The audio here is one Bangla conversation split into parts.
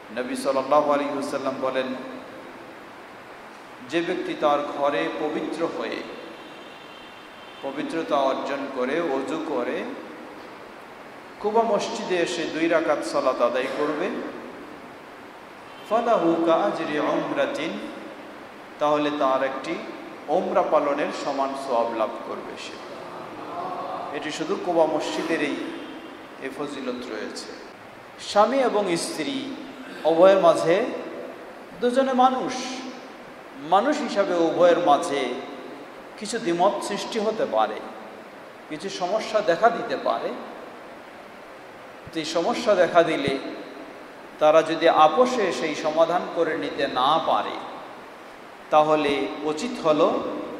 নবী সাল্লাল্লাহু আলাইহি ওয়াসাল্লাম বলেন, যে ব্যক্তি তার ঘরে পবিত্র হয়ে পবিত্রতা অর্জন করে ওযু করে কুবা মসজিদে এসে 2 রাকাত সালাত আদায় করবে, ফালাহু কাআজরি উমরাতিন, তাহলে তার একটি উমরা পালনের সমান সওয়াব লাভ করবে সে। এটি শুধু কুবা মসজিদেরই এই ফজিলত রয়েছে। স্বামী এবং স্ত্রী উভয়ের মাঝে দুজনে মানুষ হিসাবে উভয়ের মাঝে কিছু দ্বিমত সৃষ্টি হতে পারে, কিছু সমস্যা দেখা দিতে পারে। এই সমস্যা দেখা দিলে তারা যদি আপোষে সেই সমাধান করে নিতে না পারে, তাহলে উচিত হলো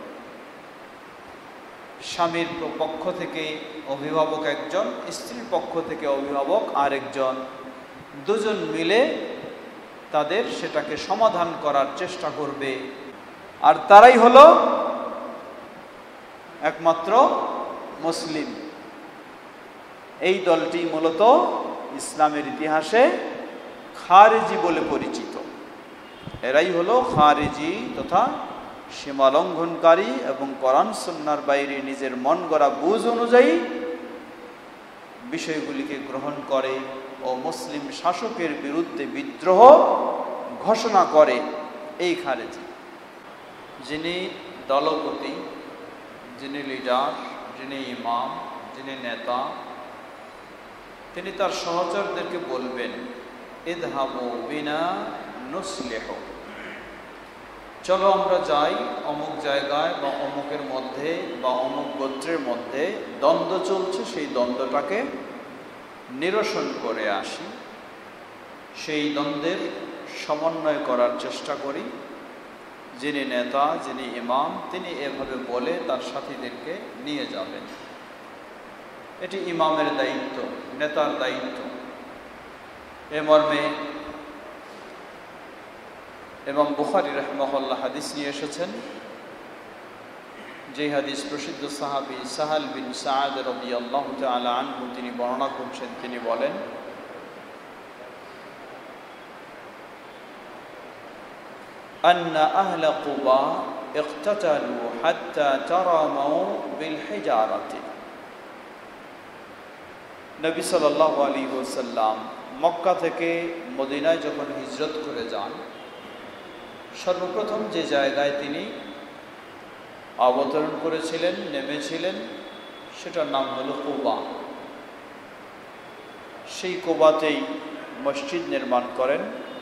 স্বামীর পক্ষ থেকে অভিভাবক একজন, স্ত্রীর পক্ষ থেকে অভিভাবক আরেকজন, দুজন মিলে তাদের সেটাকে সমাধান করার চেষ্টা করবে। আর তারাই হলো একমাত্র মুসলিম। এই দলটি মূলত ইসলামের ইতিহাসে খারেজি বলে পরিচিত। এরাই হলো খারেজি তথা সীমালঙ্ঘনকারী এবং কোরআন সুন্নাহর বাইরে নিজের মন গড়া বুঝ অনুযায়ী বিষয়গুলিকে গ্রহণ করে ও মুসলিম শাসকের বিরুদ্ধে বিদ্রোহ ঘোষণা করে। এই খারেজি, যিনি দলপতি, যিনি লিডার, যিনি ইমাম, যিনি নেতা, তিনি তার সহচরদেরকে বলবেন, ইযহাবু বিনা নুসলিহ, চলো আমরা যাই অমুক জায়গায় বা অমুকের মধ্যে বা অমুক গোত্রের মধ্যে দ্বন্দ্ব চলছে, সেই দ্বন্দ্বটাকে নিরসন করে আসি, সেই দ্বন্দ্বের সমন্বয় করার চেষ্টা করি। যিনি নেতা, যিনি ইমাম, তিনি এভাবে বলে তার সাথীদেরকে নিয়ে যাবেন। এটি ইমামের দায়িত্ব, নেতার দায়িত্ব। এ মর্মে এবং বুখারী রাহিমাহুল্লাহ হাদিস নিয়ে এসেছেন, যে হাদিস প্রসিদ্ধ সাহাবী সাহাল বিন সাআদ রাদিয়াল্লাহু তাআলা আনহু তিনি বর্ণনা করছেন। তিনি বলেন, আন্না আহলা কুবা ইকতাতালু হাত্তা তারামাউ বিল হিজারাতি। নবী সাল্লাল্লাহু আলাইহি ওয়াসাল্লাম মক্কা থেকে মদিনায় যখন হিজরত করে যান, সর্বপ্রথম যে জায়গায় তিনি অবতরণ করেছিলেন, নেমেছিলেন, সেটার নাম হলো কুবা। সেই কুবাতেই মসজিদ নির্মাণ করেন।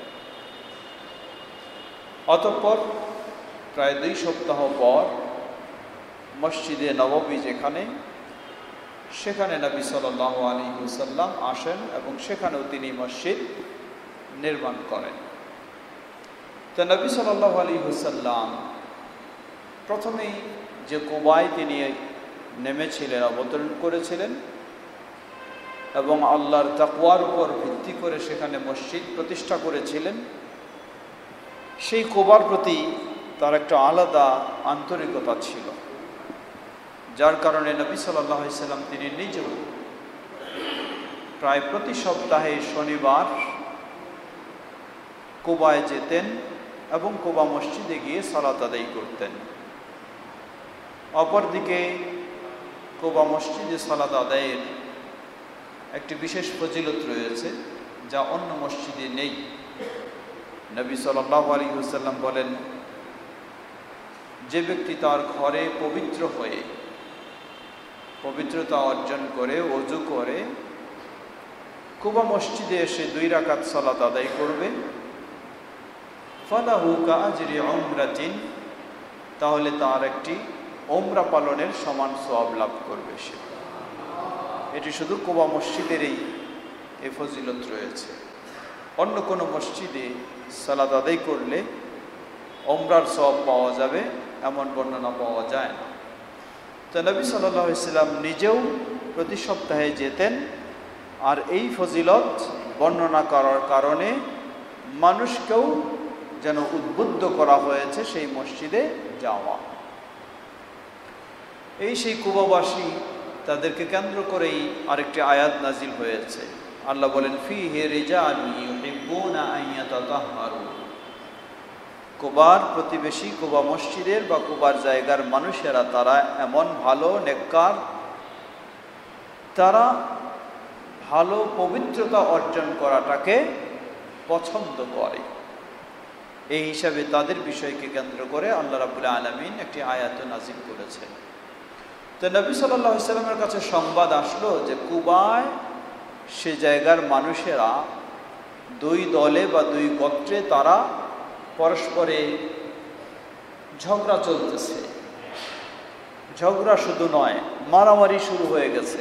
অতঃপর প্রায় 2 সপ্তাহ পর মসজিদে নববী যেখানে, সেখানে নবী সাল্লাল্লাহু আলাইহি ওয়াসাল্লাম আসেন এবং সেখানেও তিনি মসজিদ নির্মাণ করেন। তো নবী সাল্লাল্লাহু আলাইহি ওয়াসাল্লাম প্রথমেই যে কুবায় তিনি নেমেছিলেন, অবতরণ করেছিলেন এবং আল্লাহর তাকওয়ার উপর ভিত্তি করে সেখানে মসজিদ প্রতিষ্ঠা করেছিলেন, সেই কুবার প্রতি তার একটা আলাদা আন্তরিকতা ছিল, যার কারণে নবী সাল্লাল্লাহু আলাইহি ওয়াসাল্লাম তিনি নিজেও প্রায় প্রতি সপ্তাহে শনিবার কুবায় যেতেন এবং কুবা মসজিদে গিয়ে সালাত আদায় করতেন। অপরদিকে কুবা মসজিদে সালাত আদায়ের একটি বিশেষ ফজিলত রয়েছে, যা অন্য মসজিদে নেই। নবী সাল্লাল্লাহু আলাইহি ওয়াসাল্লাম বলেন, যে ব্যক্তি তার ঘরে পবিত্র হয়ে পবিত্রতা অর্জন করে ওযু করে কুবা মসজিদে এসে 2 রাকাত সালাত আদায় করবে, ফালাহু কাআজরি উমরাতিন, তাহলে তার একটি উমরা পালনের সমান সওয়াব লাভ করবে সে। এটি শুধু কুবা মসজিদেরই এই ফজিলত রয়েছে। অন্য কোনো মসজিদে সালাত আদায় করলে উমরার সওয়াব পাওয়া যাবে এমন বর্ণনা পাওয়া যায় না। তো নবী সাল্লাল্লাহু আলাইহি ওয়াসাল্লাম নিজেও প্রতি সপ্তাহে যেতেন, আর এই ফজিলত বর্ণনা করার কারণে মানুষকেও যেন উদ্বুদ্ধ করা হয়েছে সেই মসজিদে যাওয়া। এই সেই কুবাবাসী, তাদেরকে কেন্দ্র করেই আরেকটি আয়াত নাজিল হয়েছে। আল্লাহ বলেন ফীহি রিজালুন ইউহিব্বুনা আন ইয়াতাতাহহারু, কুবার প্রতিবেশী কুবা মসজিদের বা কুবার জায়গার মানুষেরা তারা এমন ভালো নেককার, তারা ভালো পবিত্রতা অর্জন করাটাকে পছন্দ করে। এই হিসাবে তাদের বিষয়কে কেন্দ্র করে আল্লাহ রাব্বুল আলামিন একটি আয়াত নাযিল করেছেন। তো নবী সাল্লাল্লাহু আলাইহি সাল্লামের কাছে সংবাদ আসলো যে কুবায় সে জায়গার মানুষেরা দুই দলে বা দুই গোত্রে তারা পরস্পরে ঝগড়া চলতেছে। ঝগড়া শুধু নয়, মারামারি শুরু হয়ে গেছে,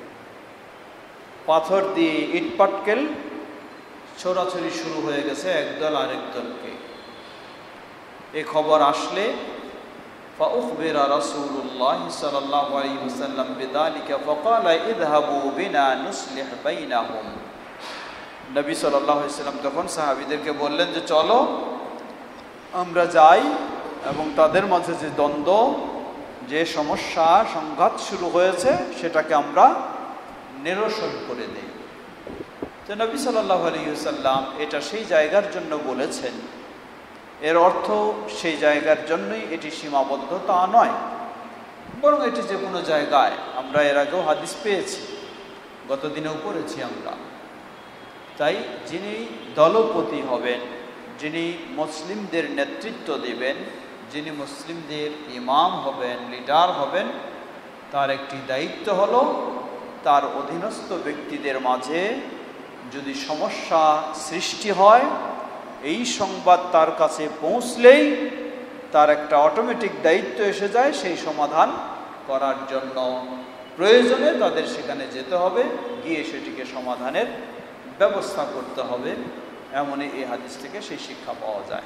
পাথর দিয়ে ইট পাটকেল ছোড়াছড়ি শুরু হয়ে গেছে একদল আরেক দলকে। এই খবর আসলে ফাউখবিরা রাসূলুল্লাহ সাল্লাল্লাহু আলাইহি ওয়াসাল্লাম বিযালিকা ফাকালা ইযহাবু বিনা নুসলিহ বাইনাহুম। নবী সাল্লাল্লাহু আলাইহি ওয়াসাল্লাম তখন সাহাবীদেরকে বললেন যে চলো আমরা যাই এবং তাদের মাঝে যে দ্বন্দ্ব, যে সমস্যা সংঘাত শুরু হয়েছে সেটাকে আমরা নিরসন করে দেই। তো নবী সাল্লাল্লাহু আলাইহি ওয়াসাল্লাম এটা সেই জায়গার জন্য বলেছেন, এর অর্থ সেই জায়গার জন্যই এটি সীমাবদ্ধ তা নয়, বরং এটি যে কোনো জায়গায়। আমরা এর আগেও হাদিস পেয়েছি, গত দিনেও পড়েছি আমরা। তাই যিনি দলপতি হবেন, যিনি মুসলিমদের নেতৃত্ব দেবেন, যিনি মুসলিমদের ইমাম হবেন, লিডার হবেন, তার একটি দায়িত্ব হলো তার অধীনস্থ ব্যক্তিদের মাঝে যদি সমস্যা সৃষ্টি হয়, এই সংবাদ তার কাছে পৌঁছলেই তার একটা অটোমেটিক দায়িত্ব এসে যায় সেই সমাধান করার জন্য। প্রয়োজনে তাদের সেখানে যেতে হবে, গিয়ে সেটিকে সমাধানের ব্যবস্থা করতে হবে। এমনই এই হাদিস থেকে সেই শিক্ষা পাওয়া যায়।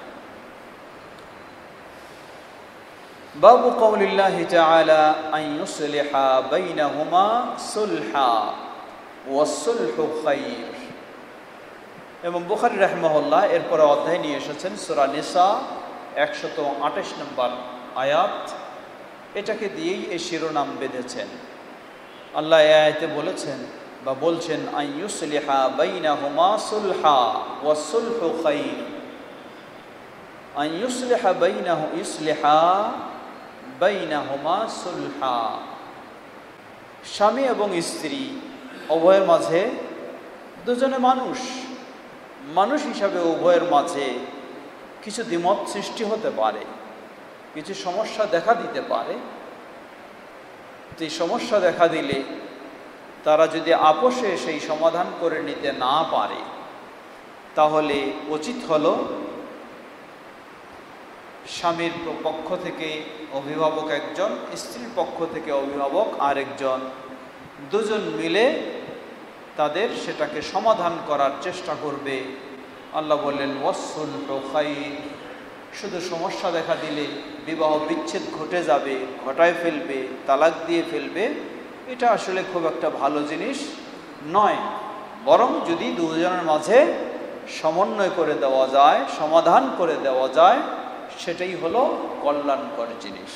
বাবু কওলিল্লাহি তাআলা আন ইউসলিহা বাইনাহুমা সুলহা ওয়াস-সুলহু খায়র। এবং বুখারী রাহিমাহুল্লাহ এরপরে অধ্যায় নিয়ে এসেছেন সূরা নিসা 128 নম্বর আয়াত। এটাকে দিয়েই এই শিরোনাম বেঁধেছেন। আল্লাহ এই আয়াতে বলেছেন বা বলছেন আন ইউসলিহা বাইনাহুমা সুলহা ওয়াস-সুলহু খায়র। আন ইউসলিহা বাইনাহুমা সুলহা, স্বামী এবং স্ত্রী উভয়ের মাঝে, দুজনে মানুষ হিসাবে উভয়ের মাঝে কিছু দ্বিমত সৃষ্টি হতে পারে, কিছু সমস্যা দেখা দিতে পারে। এই সমস্যা দেখা দিলে তারা যদি আপোষে সেই সমাধান করে নিতে না পারে, তাহলে উচিত হলো স্বামীর পক্ষ থেকে অভিভাবক একজন, স্ত্রীর পক্ষ থেকে অভিভাবক আরেকজন, দুজন মিলে তাদের সেটাকে সমাধান করার চেষ্টা করবে। আল্লাহ বললেন ওয়াস-সুলহু খায়র। শুধু সমস্যা দেখা দিলে বিবাহ বিচ্ছেদ ঘটে যাবে, ঘটায় ফেলবে, তালাক দিয়ে ফেলবে, এটা আসলে খুব একটা ভালো জিনিস নয়। বরং যদি দুজনের মাঝে সমন্বয় করে দেওয়া যায়, সমাধান করে দেওয়া যায়, সেটাই হলো কল্যাণকর জিনিস।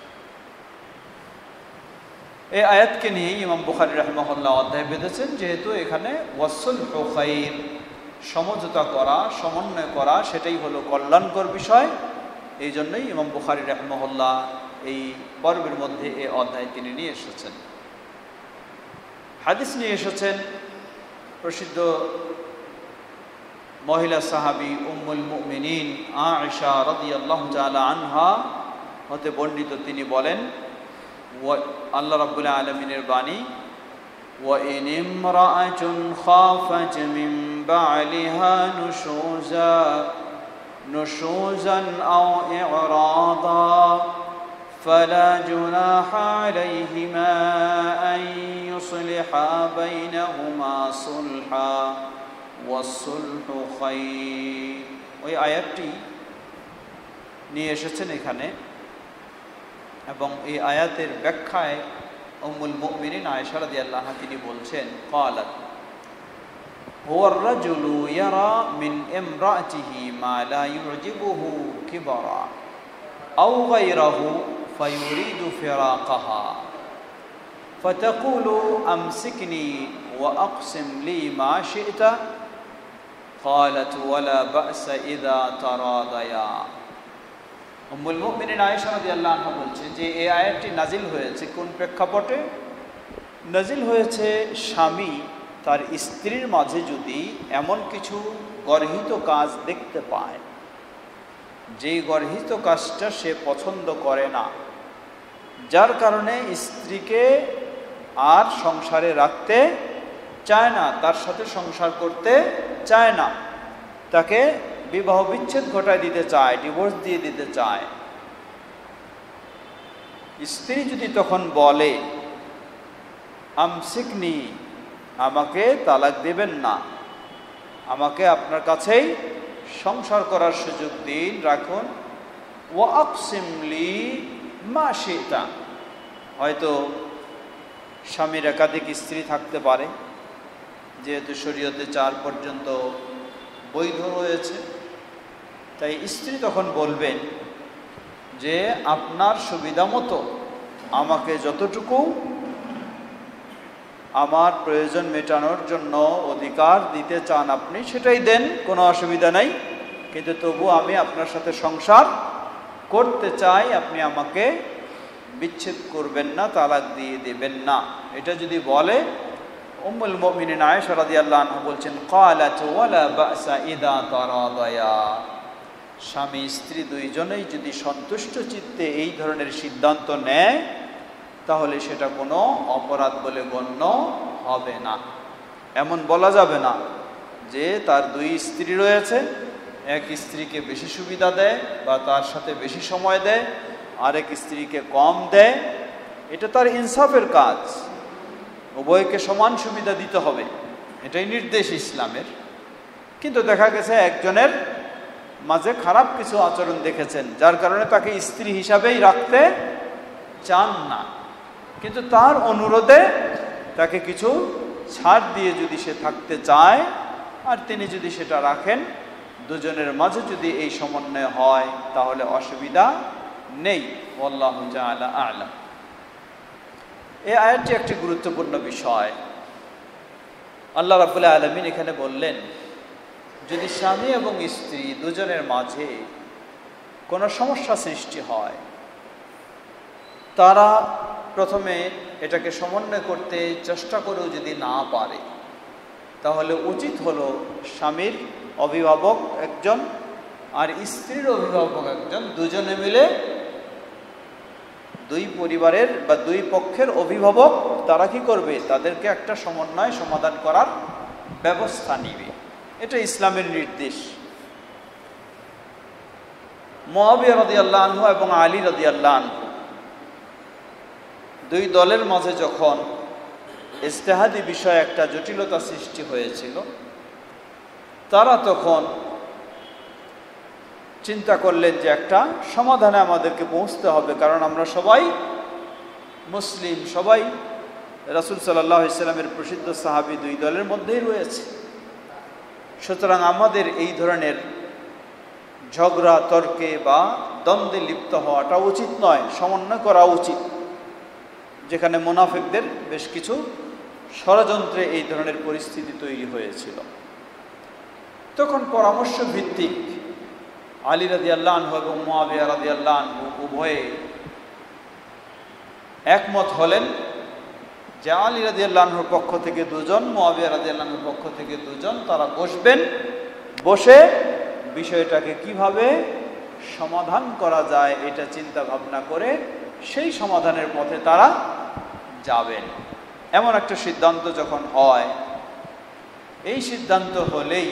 এই আয়াতকে নিয়ে ইমাম বুখারী রাহিমাহুল্লাহ অধ্যায় বেঁধেছেন, যেহেতু এখানে ওয়াস-সুলহু খায়র, সমঝোতা করা, সমন্বয় করা, সেটাই হলো কল্যাণকর বিষয়। এই জন্যই ইমাম বুখারী রাহিমাহুল্লাহ এই পর্বের মধ্যে এই অধ্যায় তিনি নিয়ে এসেছেন। হাদিস নিয়ে এসেছেন প্রসিদ্ধ মহিলা সাহাবী উম্মুল মুমিনিন আয়েশা রাদিয়াল্লাহু তাআলা আনহা হতে বর্ণিত। তিনি বলেন, আল্লাহ রাব্বুল আলামিনের বাণী, ওয়া ইন ইমরাআতুন খাফাত মিন বা'লিহা নুশুজান আও ই'রাদা ফালা জুনাহা আলাইহিমা আন ইউসলিহা বাইনাহুমা সুলহা ওয়াস-সুলহু খায়র। ওই আয়াতটি নিয়ে এসেছেন এখানে, এবং এই আয়াতের ব্যাখ্যায় উম্মুল মুমিনিন আয়েশা রাদিয়াল্লাহু আনহা তিনি বলছেন, ক্বালাত হুয়া আর-রাজুলু ইয়ারা মিন ইমরাআতিহি মা লা ইউজিবুহু কিবরা আও গায়রাহু ফায়ুরিদু ফিরাকাহা ফাতাকুলু আমসিকনি ওয়া আকসিম লি মা শি'তা ক্বালাত ওয়ালা বা'সা ইযা তারাদায়া। উম্মুল মুমিনিন আয়েশা রাদিয়াল্লাহু আনহা বলছেন যে এই আয়াতটি নাজিল হয়েছে কোন প্রেক্ষাপটে? নাজিল হয়েছে স্বামী তার স্ত্রীর মাঝে যদি এমন কিছু গর্হিত কাজ দেখতে পায়, যেই গর্হিত কাজটা সে পছন্দ করে না, যার কারণে স্ত্রীকে আর সংসারে রাখতে চায় না, তার সাথে সংসার করতে চায় না, তাকে বিবাহ বিচ্ছেদ ঘটায় দিতে চায়, ডিভোর্স দিয়ে দিতে চায়। স্ত্রী যদি তখন বলে আমসিকনি, আমাকে তালাক দেবেন না, আমাকে আপনার কাছেই সংসার করার সুযোগ দিন, রাখুন, ওয়া আকসিম লি মা শি'তা, হয়তো স্বামীর একাধিক স্ত্রী থাকতে পারে, যেহেতু শরীয়তে 4 পর্যন্ত বৈধ রয়েছে, তাই স্ত্রী তখন বলবেন যে আপনার সুবিধা মতো আমাকে যতটুকু আমার প্রয়োজন মেটানোর জন্য অধিকার দিতে চান আপনি সেটাই দেন, কোনো অসুবিধা নাই, কিন্তু তবু আমি আপনার সাথে সংসার করতে চাই, আপনি আমাকে বিচ্ছেদ করবেন না, তালাক দিয়ে দেবেন না। এটা যদি বলে, উম্মুল মুমিনিন আয়েশা রাদিয়াল্লাহু আনহা বলছেন ক্বালাত ওয়ালা বা'সা ইযা তারাদায়া, স্বামী স্ত্রী দুইজনেই যদি সন্তুষ্ট চিত্তে এই ধরনের সিদ্ধান্ত নেয় তাহলে সেটা কোনো অপরাধ বলে গণ্য হবে না। এমন বলা যাবে না যে তার 2 স্ত্রী রয়েছে, এক স্ত্রীকে বেশি সুবিধা দেয় বা তার সাথে বেশি সময় দেয়, আরেক স্ত্রীকে কম দেয়, এটা তার ইনসাফের কাজ, উভয়কে সমান সুবিধা দিতে হবে, এটাই নির্দেশ ইসলামের। কিন্তু দেখা গেছে একজনের মাঝে খারাপ কিছু আচরণ দেখেছেন, যার কারণে তাকে স্ত্রী হিসাবেই রাখতে চান না, কিন্তু তার অনুরোধে তাকে কিছু ছাড় দিয়ে যদি সে থাকতে চায় আর তিনি যদি সেটা রাখেন, দুজনের মাঝে যদি এই সমন্বয় হয় তাহলে অসুবিধা নেই। আল্লাহু তাআলা আ'লাম। এই আয়াতটি একটি গুরুত্বপূর্ণ বিষয়। আল্লাহ রাব্বুল আলামিন এখানে বললেন, যদি স্বামী এবং স্ত্রী দুজনের মাঝে কোনো সমস্যা সৃষ্টি হয়, তারা প্রথমে এটাকে সমন্বয় করতে চেষ্টা করেও যদি না পারে, তাহলে উচিত হলো স্বামীর অভিভাবক একজন আর স্ত্রীর অভিভাবক একজন, দুজনে মিলে 2 পরিবারের বা 2 পক্ষের অভিভাবক তারা কি করবে, তাদেরকে একটা সমন্বয় সমাধান করার ব্যবস্থা নিবে। এটা ইসলামের নির্দেশ। মুআবিয়া রাদিয়াল্লাহু আনহু এবং আলী রাদিয়াল্লাহু আনহু 2 দলের মাঝে যখন ইজতিহাদি বিষয়ে একটা জটিলতা সৃষ্টি হয়েছিল, তারা তখন চিন্তা করলেন যে একটা সমাধানে আমাদেরকে পৌঁছতে হবে, কারণ আমরা সবাই মুসলিম, সবাই রাসূল সাল্লাল্লাহু আলাইহি ওয়াসাল্লামের প্রসিদ্ধ সাহাবী 2 দলের মধ্যেই রয়েছে। সুতরাং আমাদের এই ধরনের ঝগড়া তর্কে বা দ্বন্দ্বে লিপ্ত হওয়াটা উচিত নয়, সমন্বয় করা উচিত। যেখানে মুনাফিকদের বেশ কিছু ষড়যন্ত্রে এই ধরনের পরিস্থিতি তৈরি হয়েছিল, তখন পরামর্শ ভিত্তিক আলী রাদিয়াল্লাহু আনহু এবং মুআবিয়া রাদিয়াল্লাহু আনহু উভয়ে একমত হলেন যে আলী রাদিয়াল্লাহু আনহুর পক্ষ থেকে 2 জন, মুআবিয়া রাদিয়াল্লাহু আনহুর পক্ষ থেকে 2 জন, তারা বসবেন, বসে বিষয়টাকে কিভাবে সমাধান করা যায় এটা চিন্তা ভাবনা করে সেই সমাধানের পথে তারা যাবেন। এমন একটা সিদ্ধান্ত যখন হয়, এই সিদ্ধান্ত হলেই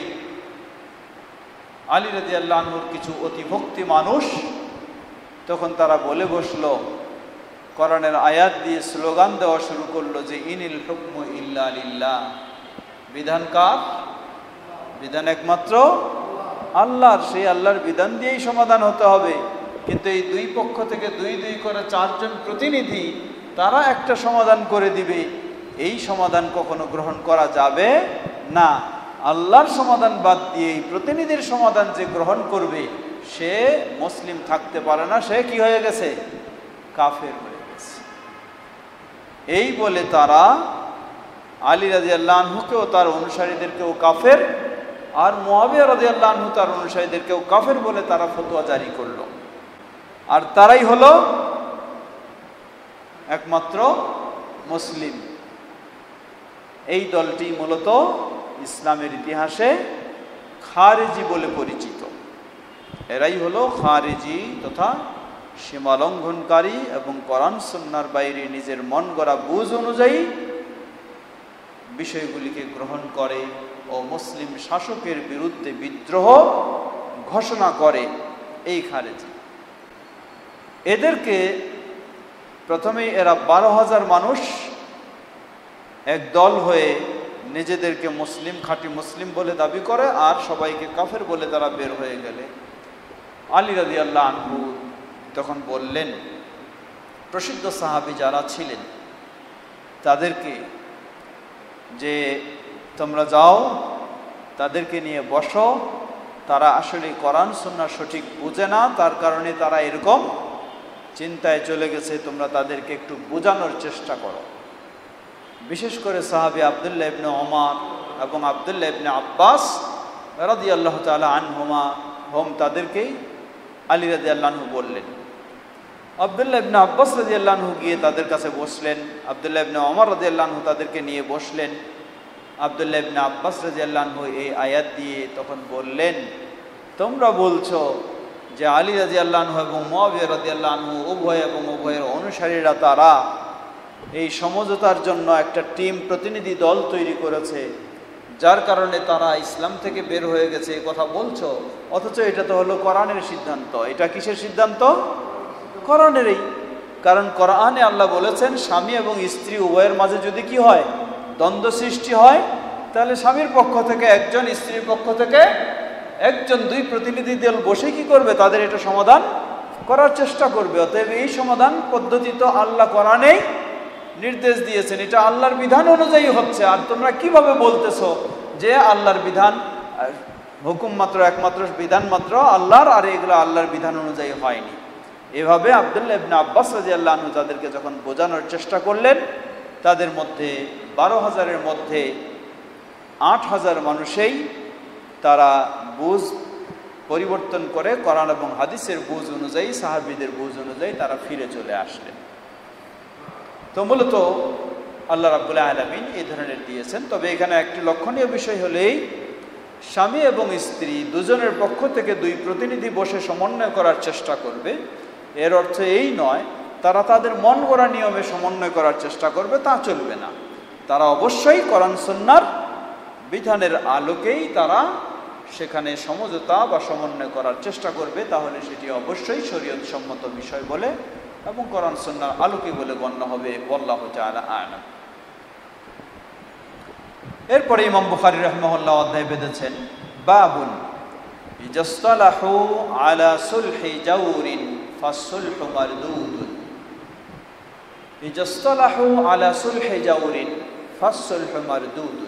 আলী রাদিয়াল্লাহু আনহুর কিছু অতিভক্তি মানুষ তখন তারা বলে বসলো, কোরআনের আয়াত দিয়ে স্লোগান দেওয়া শুরু করলো যে ইনিল হুকমু ইল্লা লিল্লাহ, বিধান কার? বিধান একমাত্র আল্লাহর, সেই আল্লাহর বিধান দিয়েই সমাধান হতে হবে। কিন্তু এই 2 পক্ষ থেকে 2 করে 4 জন প্রতিনিধি তারা একটা সমাধান করে দিবে, এই সমাধান কখনো গ্রহণ করা যাবে না। আল্লাহর সমাধান বাদ দিয়ে এই প্রতিনিধির সমাধান যে গ্রহণ করবে সে মুসলিম থাকতে পারে না, সে কি হয়ে গেছে? কাফের হয়ে গেছে। এই বলে তারা আলী রাদিয়াল্লাহু আনহুকেও তার অনুসারীদেরকেও কাফের, আর মুআবিয়া রাদিয়াল্লাহু আনহু তার অনুসারীদেরকেও কাফের বলে তারা ফতোয়া জারি করল। আর তারাই হলো একমাত্র মুসলিম। এই দলটি মূলত ইসলামের ইতিহাসে খারেজি বলে পরিচিত। এরাই হলো খারেজি তথা সীমালঙ্ঘনকারী এবং কোরআন সুন্নাহর বাইরে নিজের মন গড়া বুঝ অনুযায়ী বিষয়গুলিকে গ্রহণ করে ও মুসলিম শাসকের বিরুদ্ধে বিদ্রোহ ঘোষণা করে। এই খারেজি এদেরকে প্রথমেই এরা 12,000 মানুষ এক দল হয়ে নিজেদেরকে মুসলিম, খাঁটি মুসলিম বলে দাবি করে, আর সবাইকে কাফের বলে তারা বের হয়ে গেলে আলী রাদিয়াল্লাহু আনহু তখন বললেন, প্রসিদ্ধ সাহাবী যারা ছিলেন তাদেরকে, যে তোমরা যাও তাদেরকে নিয়ে বসো, তারা আসলে কোরআন সুন্নাহ সঠিক বুঝে না, তার কারণে তারা এরকম চিন্তায় চলে গেছে, তোমরা তাদেরকে একটু বোঝানোর চেষ্টা করো। বিশেষ করে সাহাবী আব্দুল্লাহ ইবনে ওমর এবং আব্দুল্লাহ ইবনে আব্বাস রাদিয়াল্লাহু তাআলা আনহুমা তাদেরকেই আলী রাদিয়াল্লাহু আনহু বললেন। আব্দুল্লাহ ইবনে আব্বাস রাদিয়াল্লাহু আনহু গিয়ে তাদের কাছে বসলেন, আব্দুল্লাহ ইবনে ওমর রাদিয়াল্লাহু আনহু তাদেরকে নিয়ে বসলেন। আব্দুল্লাহ ইবনে আব্বাস রাদিয়াল্লাহু আনহু এই আয়াত দিয়ে তখন বললেন, তোমরা বলছো যে আলী রাদিয়াল্লাহু আনহু এবং মুআবিয়া রাদিয়াল্লাহু আনহু উভয় এবং উভয়ের অনুসারীরা তারা এই সমঝোতার জন্য একটা টিম, প্রতিনিধি দল তৈরি করেছে, যার কারণে তারা ইসলাম থেকে বের হয়ে গেছে, এই কথা বলছো, অথচ এটা তো হলো কোরআনের সিদ্ধান্ত। এটা কিসের সিদ্ধান্ত? কোরআনেরই। কারণ কোরআনে আল্লাহ বলেছেন স্বামী এবং স্ত্রী উভয়ের মাঝে যদি কি হয়, দ্বন্দ্ব সৃষ্টি হয়, তাহলে স্বামীর পক্ষ থেকে একজন, স্ত্রীর পক্ষ থেকে একজন, দুই প্রতিনিধি দল বসে কি করবে, তাদের এটা সমাধান করার চেষ্টা করবে। অতএব এই সমাধান পদ্ধতি তো আল্লাহ কোরআনেই নির্দেশ দিয়েছেন, এটা আল্লাহর বিধান অনুযায়ী হচ্ছে। আর তোমরা কিভাবে বলতেছো যে আল্লাহর বিধান, হুকুম মাত্র একমাত্র বিধান মাত্র আল্লাহর, আর এগুলো আল্লাহর বিধান অনুযায়ী হয়নি। এভাবে আব্দুল্লাহ ইবনে আব্বাস রাদিয়াল্লাহু আনহু তাদেরকে যখন বোঝানোর চেষ্টা করলেন, তাদের মধ্যে 12,000-এর মধ্যে 8,000 মানুষেই তারা বুঝ পরিবর্তন করে কোরআন এবং হাদিসের বুঝ অনুযায়ী, সাহাবীদের বুঝ অনুযায়ী তারা ফিরে চলে আসলেন। তো মূলত আল্লাহ রাব্বুল আলামিন এই ধরনের দিয়েছেন। তবে এখানে একটি লক্ষণীয় বিষয় হলেই স্বামী এবং স্ত্রী দুজনের পক্ষ থেকে দুই প্রতিনিধি বসে সমন্বয় করার চেষ্টা করবে। এর অর্থ এই নয় তারা তাদের মন গড়া নিয়মে সমন্বয় করার চেষ্টা করবে, তা চলবে না। তারা অবশ্যই কোরআন সুন্নাহর বিধানের আলোকেই তারা সেখানে সমঝোতা বা সমন্বয় করার চেষ্টা করবে, তাহলে সেটি অবশ্যই শরীয়ত সম্মত বিষয় বলে এবং কোরআন সুন্নাহর আলোকে বলে গণ্য হবে। আল্লাহু তাআলা আ'লাম। এরপরে ইমাম বুখারী রাহিমাহুল্লাহ অধ্যায় বেঁধেছেন, বাবুন ইজাসতালাহু আলা সুলহি জাওরিন ফাসসুলহু মারদুদুন। ইজাসতালাহু আলা সুলহি জাওরিন ফাসসুলহু মারদুদুন।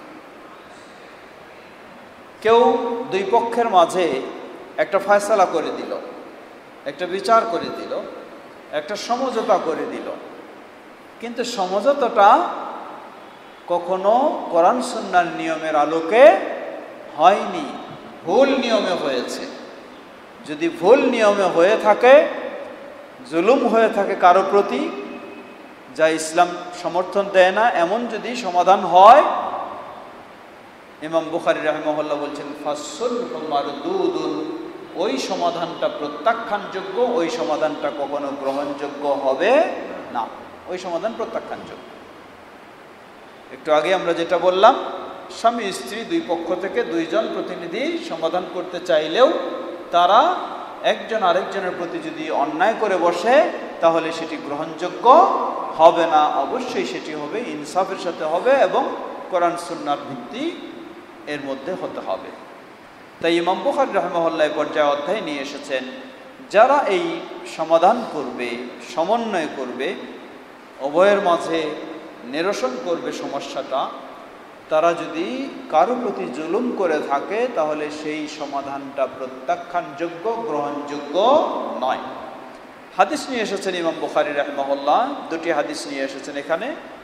কেউ দুই পক্ষের মাঝে একটা ফয়সালা করে দিল, একটা বিচার করে দিল, একটা সমঝোতা করে দিল, কিন্তু সমঝোতাটা কখনো কোরআন সুন্নাহর নিয়মের আলোকে হয়নি, ভুল নিয়মে হয়েছে। যদি ভুল নিয়মে হয়ে থাকে, জুলুম হয়ে থাকে কারো প্রতি, যা ইসলাম সমর্থন দেয় না, এমন যদি সমাধান হয়, ইমাম বুখারী রাহিমাহুল্লাহ বলছেন ফাসসুলহু মারদুদুন, ওই সমাধানটা প্রত্যাখ্যানযোগ্য, ওই সমাধানটা কখনো গ্রহণযোগ্য হবে না, ওই সমাধান প্রত্যাখ্যানযোগ্য। একটু আগে আমরা যেটা বললাম, স্বামী স্ত্রী দুই পক্ষ থেকে দুইজন প্রতিনিধি সমাধান করতে চাইলেও তারা একজন আরেকজনের প্রতি যদি অন্যায় করে বসে, তাহলে সেটি গ্রহণযোগ্য হবে না। অবশ্যই সেটি হবে ইনসাফের সাথে হবে এবং কোরআন সুন্নাহর ভিত্তি এর মধ্যে হতে হবে। তাই ইমাম বুখারী রাহিমাহুল্লাহ পর্যায়ে অধ্যায় নিয়ে এসেছেন, যারা এই সমাধান করবে, সমন্বয় করবে, উভয়ের মাঝে নিরসন করবে সমস্যাটা, তারা যদি কারো প্রতি জুলুম করে থাকে, তাহলে সেই সমাধানটা প্রত্যাখ্যানযোগ্য, গ্রহণযোগ্য নয়। হাদিস নিয়ে এসেছেন ইমাম বুখারী রাহিমাহুল্লাহ, দুটি হাদিস নিয়ে এসেছেন এখানে।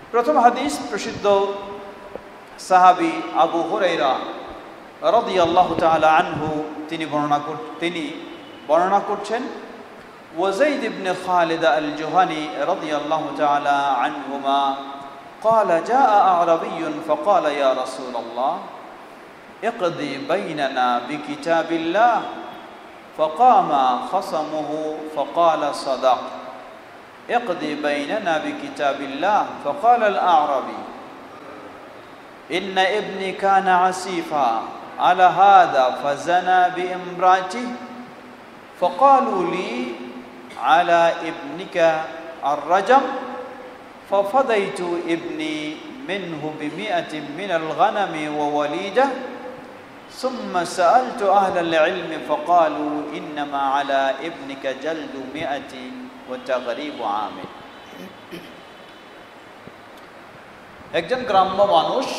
প্রথম হাদিস প্রসিদ্ধ সাহাবী আবু হুরায়রা রাদিয়াল্লাহু তাআলা আনহু তিনি বর্ণনা করছেন ওয়াজাইদ ইবনে খালিদ আল-জুহানি রাদিয়াল্লাহু তাআলা আনহুমা قال جاء أعرابي فقال يا رسول الله اقضي بيننا بكتاب الله فقام خصمه فقال صدق اقضي بيننا بكتاب الله فقال الأعرابي إن ابني كان عسيفا على هذا فزنى بامرأته فقالوا لي على ابنك الرجم ففديت ابني منه ب100 من الغنم ووليدة ثم سألت أهل العلم فقالوا إنما على ابنك جلد 100 وتغريب عام একজন গ্রাম্য মানুষ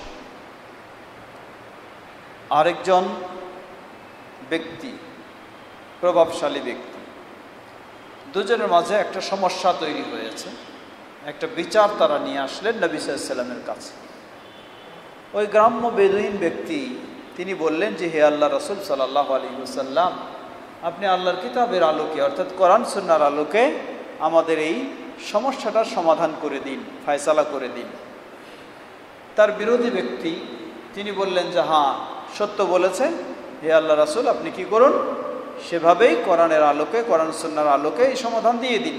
আরেকজন ব্যক্তি, প্রভাবশালী ব্যক্তি, দুজনের মাঝে একটা সমস্যা তৈরি হয়েছে। একটা বিচার তারা নিয়ে আসলেন নবী সাল্লাল্লাহু আলাইহি ওয়াসাল্লামের কাছে। ওই গ্রাম্য বেদুইন ব্যক্তি তিনি বললেন যে, হে আল্লাহ রাসূল সাল্লাল্লাহু আলাইহি ওয়াসাল্লাম, আপনি আল্লাহর কিতাবের আলোকে অর্থাৎ কোরআন সুন্নাহর আলোকে আমাদের এই সমস্যাটার সমাধান করে দিন, ফয়সালা করে দিন। তার বিরোধী ব্যক্তি তিনি বললেন যে, হ্যাঁ সত্য বলেছে, হে আল্লাহ রাসূল, আপনি কি করুন, সেভাবেই কোরআনের আলোকে, কোরআন সুন্নাহর আলোকে এই সমাধান দিয়ে দিন।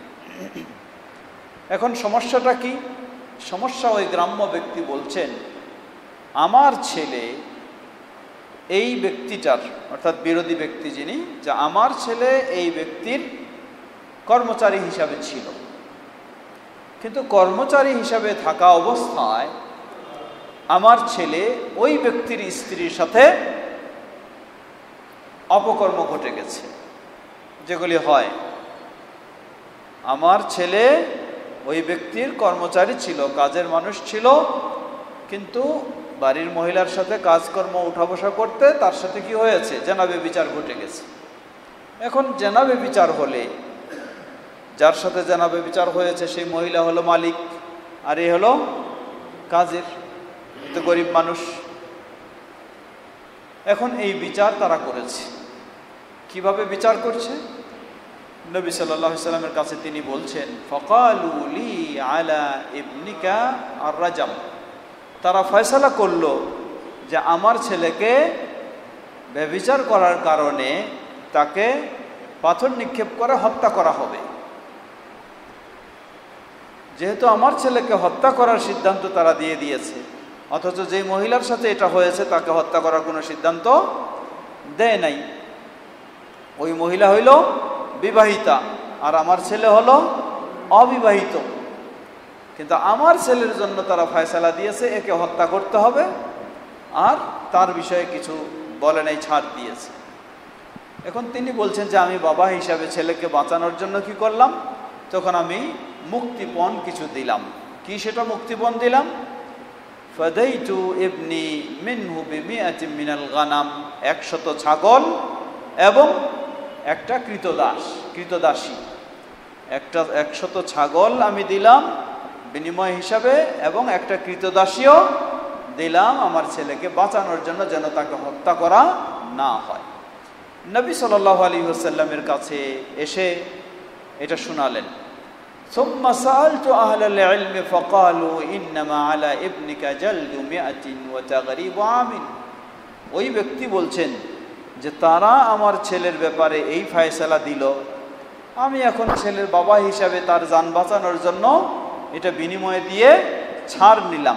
এখন সমস্যাটা কি? সমস্যা, ওই গ্রাম্য ব্যক্তি বলছেন, আমার ছেলে এই ব্যক্তিটার অর্থাৎ বিরোধী ব্যক্তি যিনি, যে আমার ছেলে এই ব্যক্তির কর্মচারী হিসাবে ছিল, কিন্তু কর্মচারী হিসাবে থাকা অবস্থায় আমার ছেলে ওই ব্যক্তির স্ত্রীর সাথে অপকর্ম ঘটে গেছে, যেগুলি হয়। আমার ছেলে ওই ব্যক্তির কর্মচারী ছিল, কাজের মানুষ ছিল, কিন্তু বাড়ির মহিলার সাথে কাজকর্ম উঠা বসা করতে তার সাথে কি হয়েছে, জেনাবে বিচার ঘটে গেছে। এখন জেনাবে বিচার হলে যার সাথে জেনাবে বিচার হয়েছে সেই মহিলা হলো মালিক, আর এ হলো কাজের, তো গরিব মানুষ। এখন এই বিচার তারা করেছে। কিভাবে বিচার করছে? নবী সাল্লাল্লাহু আলাইহি ওয়াসাল্লামের কাছে তিনি বলছেন, ফাকালু লি আলা ইবনিকা আর রাজাম, তারা ফয়সালা করলো যে আমার ছেলেকে ব্যভিচার করার কারণে তাকে পাথর নিক্ষেপ করে হত্যা করা হবে। যেহেতু আমার ছেলেকে হত্যা করার সিদ্ধান্ত তারা দিয়ে দিয়েছে, অথচ যে মহিলার সাথে এটা হয়েছে তাকে হত্যা করার কোনো সিদ্ধান্ত দেয় নাই। ওই মহিলা হইল বিবাহিতা আর আমার ছেলে হলো অবিবাহিত, কিন্তু আমার ছেলের জন্য তারা ফয়সালা দিয়েছে একে হত্যা করতে হবে, আর তার বিষয়ে কিছু বলে নাই, ছাড় দিয়েছে। এখন তিনি বলছেন যে আমি বাবা হিসাবে ছেলেকে বাঁচানোর জন্য কি করলাম, তখন আমি মুক্তিপণ কিছু দিলাম। কি সেটা মুক্তিপণ দিলাম? ফাদাইতু ইবনি মিনহু ব100 মিনাল গানাম, 100 ছাগল এবং একটা কৃতদাসী, 100 ছাগল আমি দিলাম বিনিময় হিসাবে, এবং একটা কৃতদাসীও দিলাম আমার ছেলেকে বাঁচানোর জন্য, যেন তাকে হত্যা করা না হয়। নবী সাল্লাল্লাহু আলাইহি ওয়াসাল্লামের কাছে এসে এটা শোনালেন। সুম্মা সাআলতু আহলাল ইলমি ফাকালু ইন্নামা আলা ইবনিকা জালদু 100 ওয়া তাগরিবু আমিন। ওই ব্যক্তি বলছেন যে তারা আমার ছেলের ব্যাপারে এই ফয়সালা দিল, আমি এখন ছেলের বাবা হিসাবে তার জান বাঁচানোর জন্য এটা বিনিময়ে দিয়ে ছাড় নিলাম।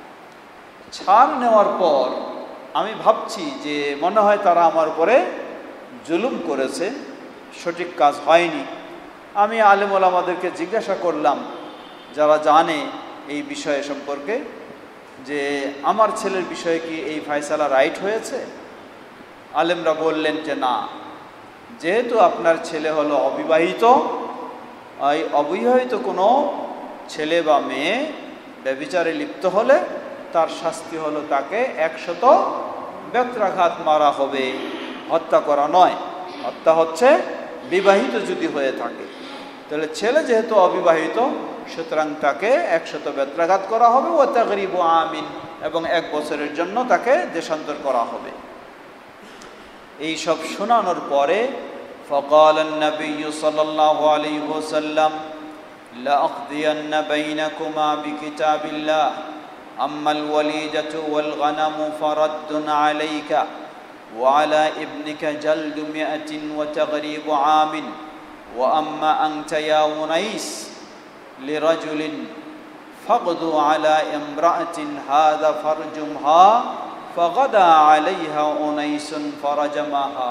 ছাড় নেওয়ার পর আমি ভাবছি যে মনে হয় তারা আমার উপরে জুলুম করেছে, সঠিক কাজ হয়নি। আমি আলেম ওলামাদেরকে জিজ্ঞাসা করলাম, যারা জানে এই বিষয়ে সম্পর্কে, যে আমার ছেলের বিষয়ে কি এই ফয়সালা রাইট হয়েছে? আলেমরা বললেন যে না, যেহেতু আপনার ছেলে হলো অবিবাহিত, এই অবিবাহিত কোনো ছেলে বা মেয়ে ব্যভিচারে লিপ্ত হলে তার শাস্তি হলো তাকে 100 বেত্রাঘাত মারা হবে, হত্যা করা নয়। হত্যা হচ্ছে বিবাহিত যদি হয়ে থাকে। তাহলে ছেলে যেহেতু অবিবাহিত, সুতরাং তাকে 100 বেত্রাঘাত করা হবে, ও তাগরিবু আমিন, এবং 1 বছরের জন্য তাকে দেশান্তর করা হবে। এই সব শোনানোর পরে فقال النبي صلى الله عليه وسلم لأقضين بينكما بكتاب الله أما الوليدة والغنم فرد عليك وعلى ابنك جلد 100 وتغريب عام وأما أنت يا أنيس لرجل فاغدو على امرأة هذا فرجمها فغدا عليها أنيس فرجمها।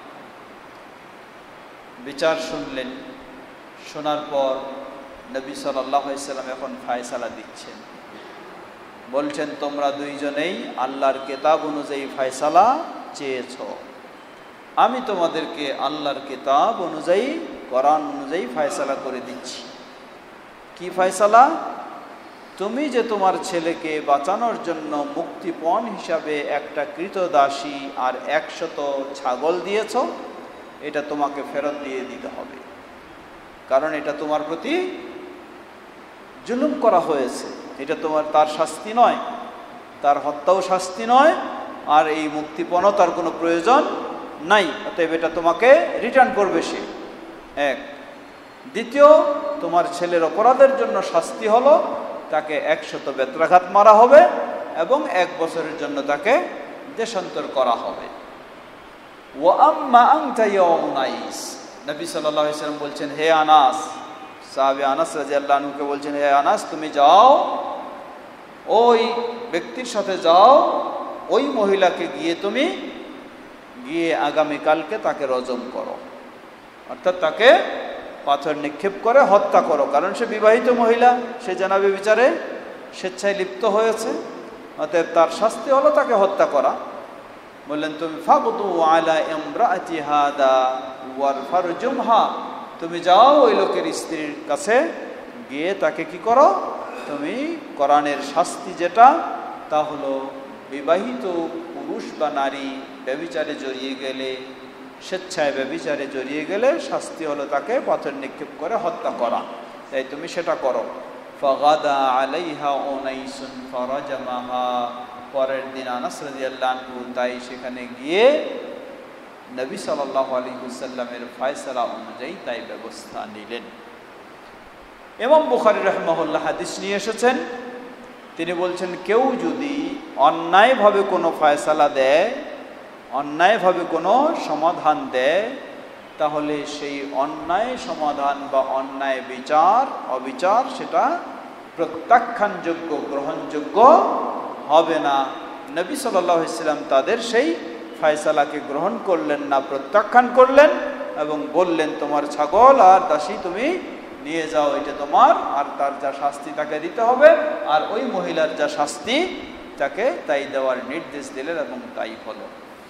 বিচার শুনলেন, শোনার পর নবী সাল্লাল্লাহু আলাইহি সাল্লাম এখন ফয়সালা দিচ্ছেন। বলছেন, তোমরা দুইজনেই আল্লাহর কিতাব অনুযায়ী ফয়সালা চেয়েছ, আমি তোমাদেরকে আল্লাহর কিতাব অনুযায়ী, কোরআন অনুযায়ী ফয়সালা করে দিচ্ছি। কি ফয়সালা? তুমি যে তোমার ছেলেকে বাঁচানোর জন্য মুক্তিপণ হিসাবে একটা কৃতদাসী আর 100 ছাগল দিয়েছ, এটা তোমাকে ফেরত দিয়ে দিতে হবে, কারণ এটা তোমার প্রতি জুলুম করা হয়েছে। এটা তার শাস্তি নয়, তার হত্যাও শাস্তি নয়, আর এই মুক্তিপণও তার কোনো প্রয়োজন নাই, অতএব এটা তোমাকে রিটার্ন করবে সে। এক। দ্বিতীয়, তোমার ছেলের অপরাধের জন্য শাস্তি হলো তাকে 100 বেত্রাঘাত মারা হবে এবং 1 বছরের জন্য তাকে দেশান্তর করা হবে। ওয়াম্মা আনতা ইয়া উনাইস, নবী সাল্লাল্লাহু আলাইহি ওয়াসাল্লাম বলছেন, হে আনাস, সাহাবী আনাস রাদিয়াল্লাহু আনহুকে বলছেন, হে আনাস, তুমি যাও, ওই ব্যক্তির সাথে যাও, ওই মহিলাকে তুমি গিয়ে আগামীকালকে তাকে রজম করো, অর্থাৎ তাকে পাথর নিক্ষেপ করে হত্যা করো, কারণ সে বিবাহিত মহিলা, সে জানাবে বিচারে স্বেচ্ছায় লিপ্ত হয়েছে, অতএব তার শাস্তি হলো তাকে হত্যা করা। বললেন, তুমি ফাগদু আলা ইমরাআতি হাদা ওয়ার ফারজুমহা, তুমি যাও ওই লোকের স্ত্রীর কাছে গিয়ে তাকে কি করো, তুমি কোরআনের শাস্তি যেটা, তা হলো বিবাহিত পুরুষ বা নারী ব্যভিচারে জড়িয়ে গেলে, স্বেচ্ছায় ব্যভিচারে জড়িয়ে গেলে শাস্তি হলো তাকে পাথর নিক্ষেপ করে হত্যা করা, তাই তুমি সেটা করো। ফাগাদা আলাইহা উনাইসুন ফারাজামাহা, পরের দিন আনাস রাদিয়াল্লাহু আনহু তাই সেখানে গিয়ে নবী সাল্লাল্লাহু আলাইহি ওয়াসাল্লামের ফয়সালা অনুযায়ী তাই ব্যবস্থা নিলেন। ইমাম বুখারী রাহিমাহুল্লাহ হাদিস নিয়ে এসেছেন, তিনি বলছেন, কেউ যদি অন্যায়ভাবে কোনো ফয়সালা দেয়, অন্যায়ভাবে কোনো সমাধান দেয়, তাহলে সেই অন্যায় সমাধান বা অন্যায় বিচার অবিচার সেটা প্রত্যাখ্যানযোগ্য, গ্রহণযোগ্য হবে না। নবী সাল্লাল্লাহু আলাইহি ওয়াসাল্লাম তাদের সেই ফয়সালাকে গ্রহণ করলেন না, প্রত্যাখ্যান করলেন এবং বললেন, তোমার ছাগল আর দাসী তুমি নিয়ে যাও, এটা তোমার, আর তার যা শাস্তি তাকে দিতে হবে, আর ওই মহিলার যা শাস্তি তাকে তাই দেওয়ার নির্দেশ দিলেন এবং তাই হলো।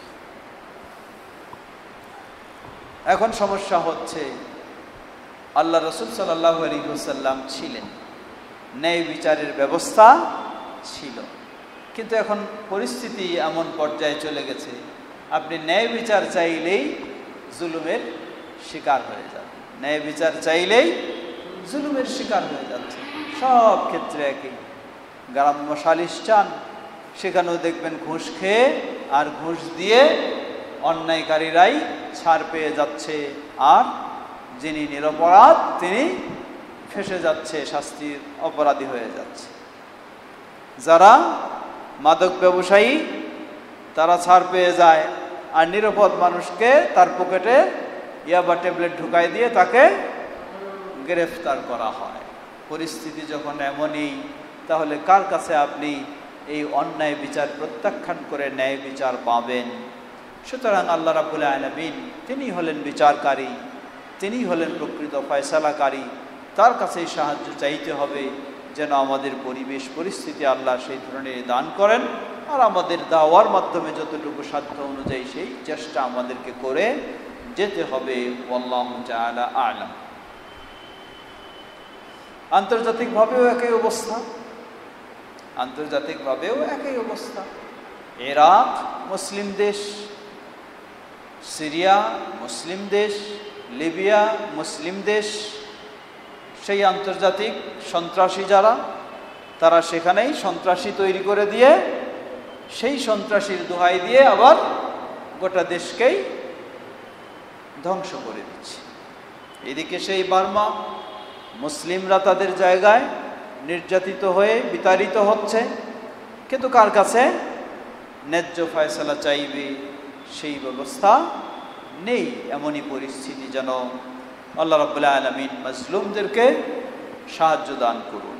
এখন সমস্যা হচ্ছে, আল্লাহ রাসূল সাল্লাল্লাহু আলাইহি ওয়াসাল্লাম ছিলেন, ন্যায় বিচারের ব্যবস্থা ছিল, কিন্তু এখন পরিস্থিতি এমন পর্যায়ে চলে গেছে, আপনি ন্যায় বিচার চাইলেই জুলুমের শিকার হয়ে যাবে, ন্যায় বিচার চাইলেই জুলুমের শিকার হয়ে যাচ্ছে। সব ক্ষেত্রে একই, গ্রাম্য সালিশ চান, সেখানেও দেখবেন ঘুষ খেয়ে আর ঘুষ দিয়ে অন্যায়কারীরাই ছাড় পেয়ে যাচ্ছে, আর যিনি নিরপরাধ তিনি ফেঁসে যাচ্ছে, শাস্তির অপরাধী হয়ে যাচ্ছে। যারা মাদক ব্যবসায়ী তারা ছাড় পেয়ে যায়, আর নিরাপদ মানুষকে তার পকেটে ইয়াবা ট্যাবলেট ঢুকাই দিয়ে তাকে গ্রেফতার করা হয়। পরিস্থিতি যখন এমনই, তাহলে কার কাছে আপনি এই অন্যায় বিচার প্রত্যাখ্যান করে ন্যায় বিচার পাবেন? সুতরাং আল্লাহ রাব্বুল আলামিন তিনি হলেন বিচারকারী, তিনি হলেন প্রকৃত ফয়সালাকারী, তার কাছেই সাহায্য চাইতে হবে যেন আমাদের পরিবেশ পরিস্থিতি আল্লাহ সেই ধরনের দান করেন, আর আমাদের দাওয়ার মাধ্যমে যতটুকু সাধ্য অনুযায়ী সেই চেষ্টা আমাদেরকে করে যেতে হবে। আল্লাহু তাআলা আ'লাম। আন্তর্জাতিকভাবেও একই অবস্থা, আন্তর্জাতিকভাবেও একই অবস্থা। ইরাক মুসলিম দেশ, সিরিয়া মুসলিম দেশ, লিবিয়া মুসলিম দেশ, সেই আন্তর্জাতিক সন্ত্রাসী যারা, তারা সেখানেই সন্ত্রাসী তৈরি করে দিয়ে সেই সন্ত্রাসীর দোহাই দিয়ে আবার গোটা দেশকেই ধ্বংস করে দিচ্ছে। এদিকে সেই বার্মা মুসলিমরা তাদের জায়গায় নির্যাতিত হয়ে বিতাড়িত হচ্ছে, কিন্তু কার কাছে ন্যায্য ফয়সালা চাইবে সেই ব্যবস্থা নেই। এমনই পরিস্থিতি, যেন আল্লাহ রাব্বুল আলামিন মাজলুমদেরকে সাহায্য দান করুন।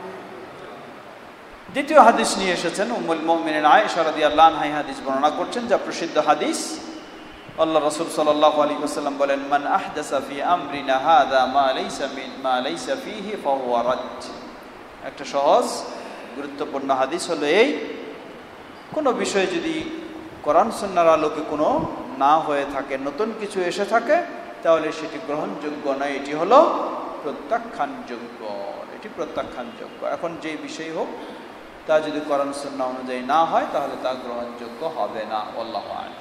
দ্বিতীয় হাদিস নিয়ে এসেছেন উম্মুল মুমিনিন আয়েশা রাদিয়াল্লাহু আনহা হাদিস বর্ণনা করছেন, যা প্রসিদ্ধ হাদিস। আল্লাহ রাসূল সাল্লাল্লাহু আলাইহি ওয়াসাল্লাম বলেন, মান আহদাসা ফি আমরিনা হাযা মা লাইসা ফিহি ফাহুয়া রাদ। একটা সহজ গুরুত্বপূর্ণ হাদিস হলো এই, কোনো বিষয় যদি কোরআন সুন্নাহর আলোকে কোনো না হয়ে থাকে, নতুন কিছু এসে থাকে, তাহলে সেটি গ্রহণযোগ্য নয়, এটি হলো প্রত্যাখ্যানযোগ্য। এটি প্রত্যাখ্যানযোগ্য। এখন যে বিষয় হোক, তা যদি কোরআন সুন্নাহ অনুযায়ী না হয়, তাহলে তা গ্রহণযোগ্য হবে না। আল্লাহু আ'লাম।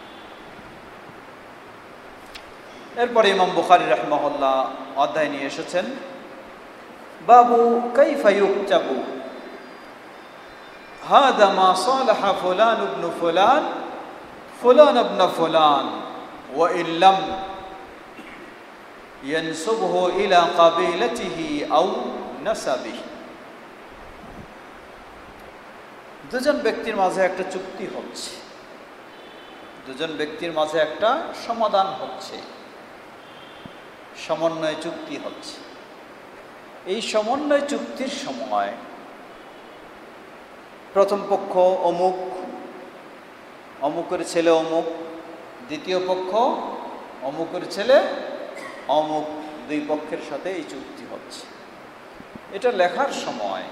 এরপরে ইমাম বুখারী রাহিমাহুল্লাহ অধ্যায় নিয়ে এসেছেন, বাবু কাইফা ইউকতাবু হাদা মা সালাহা ফুলান ইবনে ফুলান ফুলান ইবনে ফুলান ওয়া ইল্লাম ইয়ানসুবহু ইলা কাবিলাতিহি আও নাসাবিহি। দুজন ব্যক্তির মাঝে একটা চুক্তি হচ্ছে, দুজন ব্যক্তির মাঝে একটা সমাধান হচ্ছে, সমন্বয় চুক্তি হচ্ছে। এই সমন্বয় চুক্তির সময় প্রথম পক্ষ অমুক, অমুকের ছেলে অমুক, দ্বিতীয় পক্ষ অমুকের ছেলে অমুক, দুই পক্ষের সাথে এই চুক্তি হচ্ছে। এটা লেখার সময়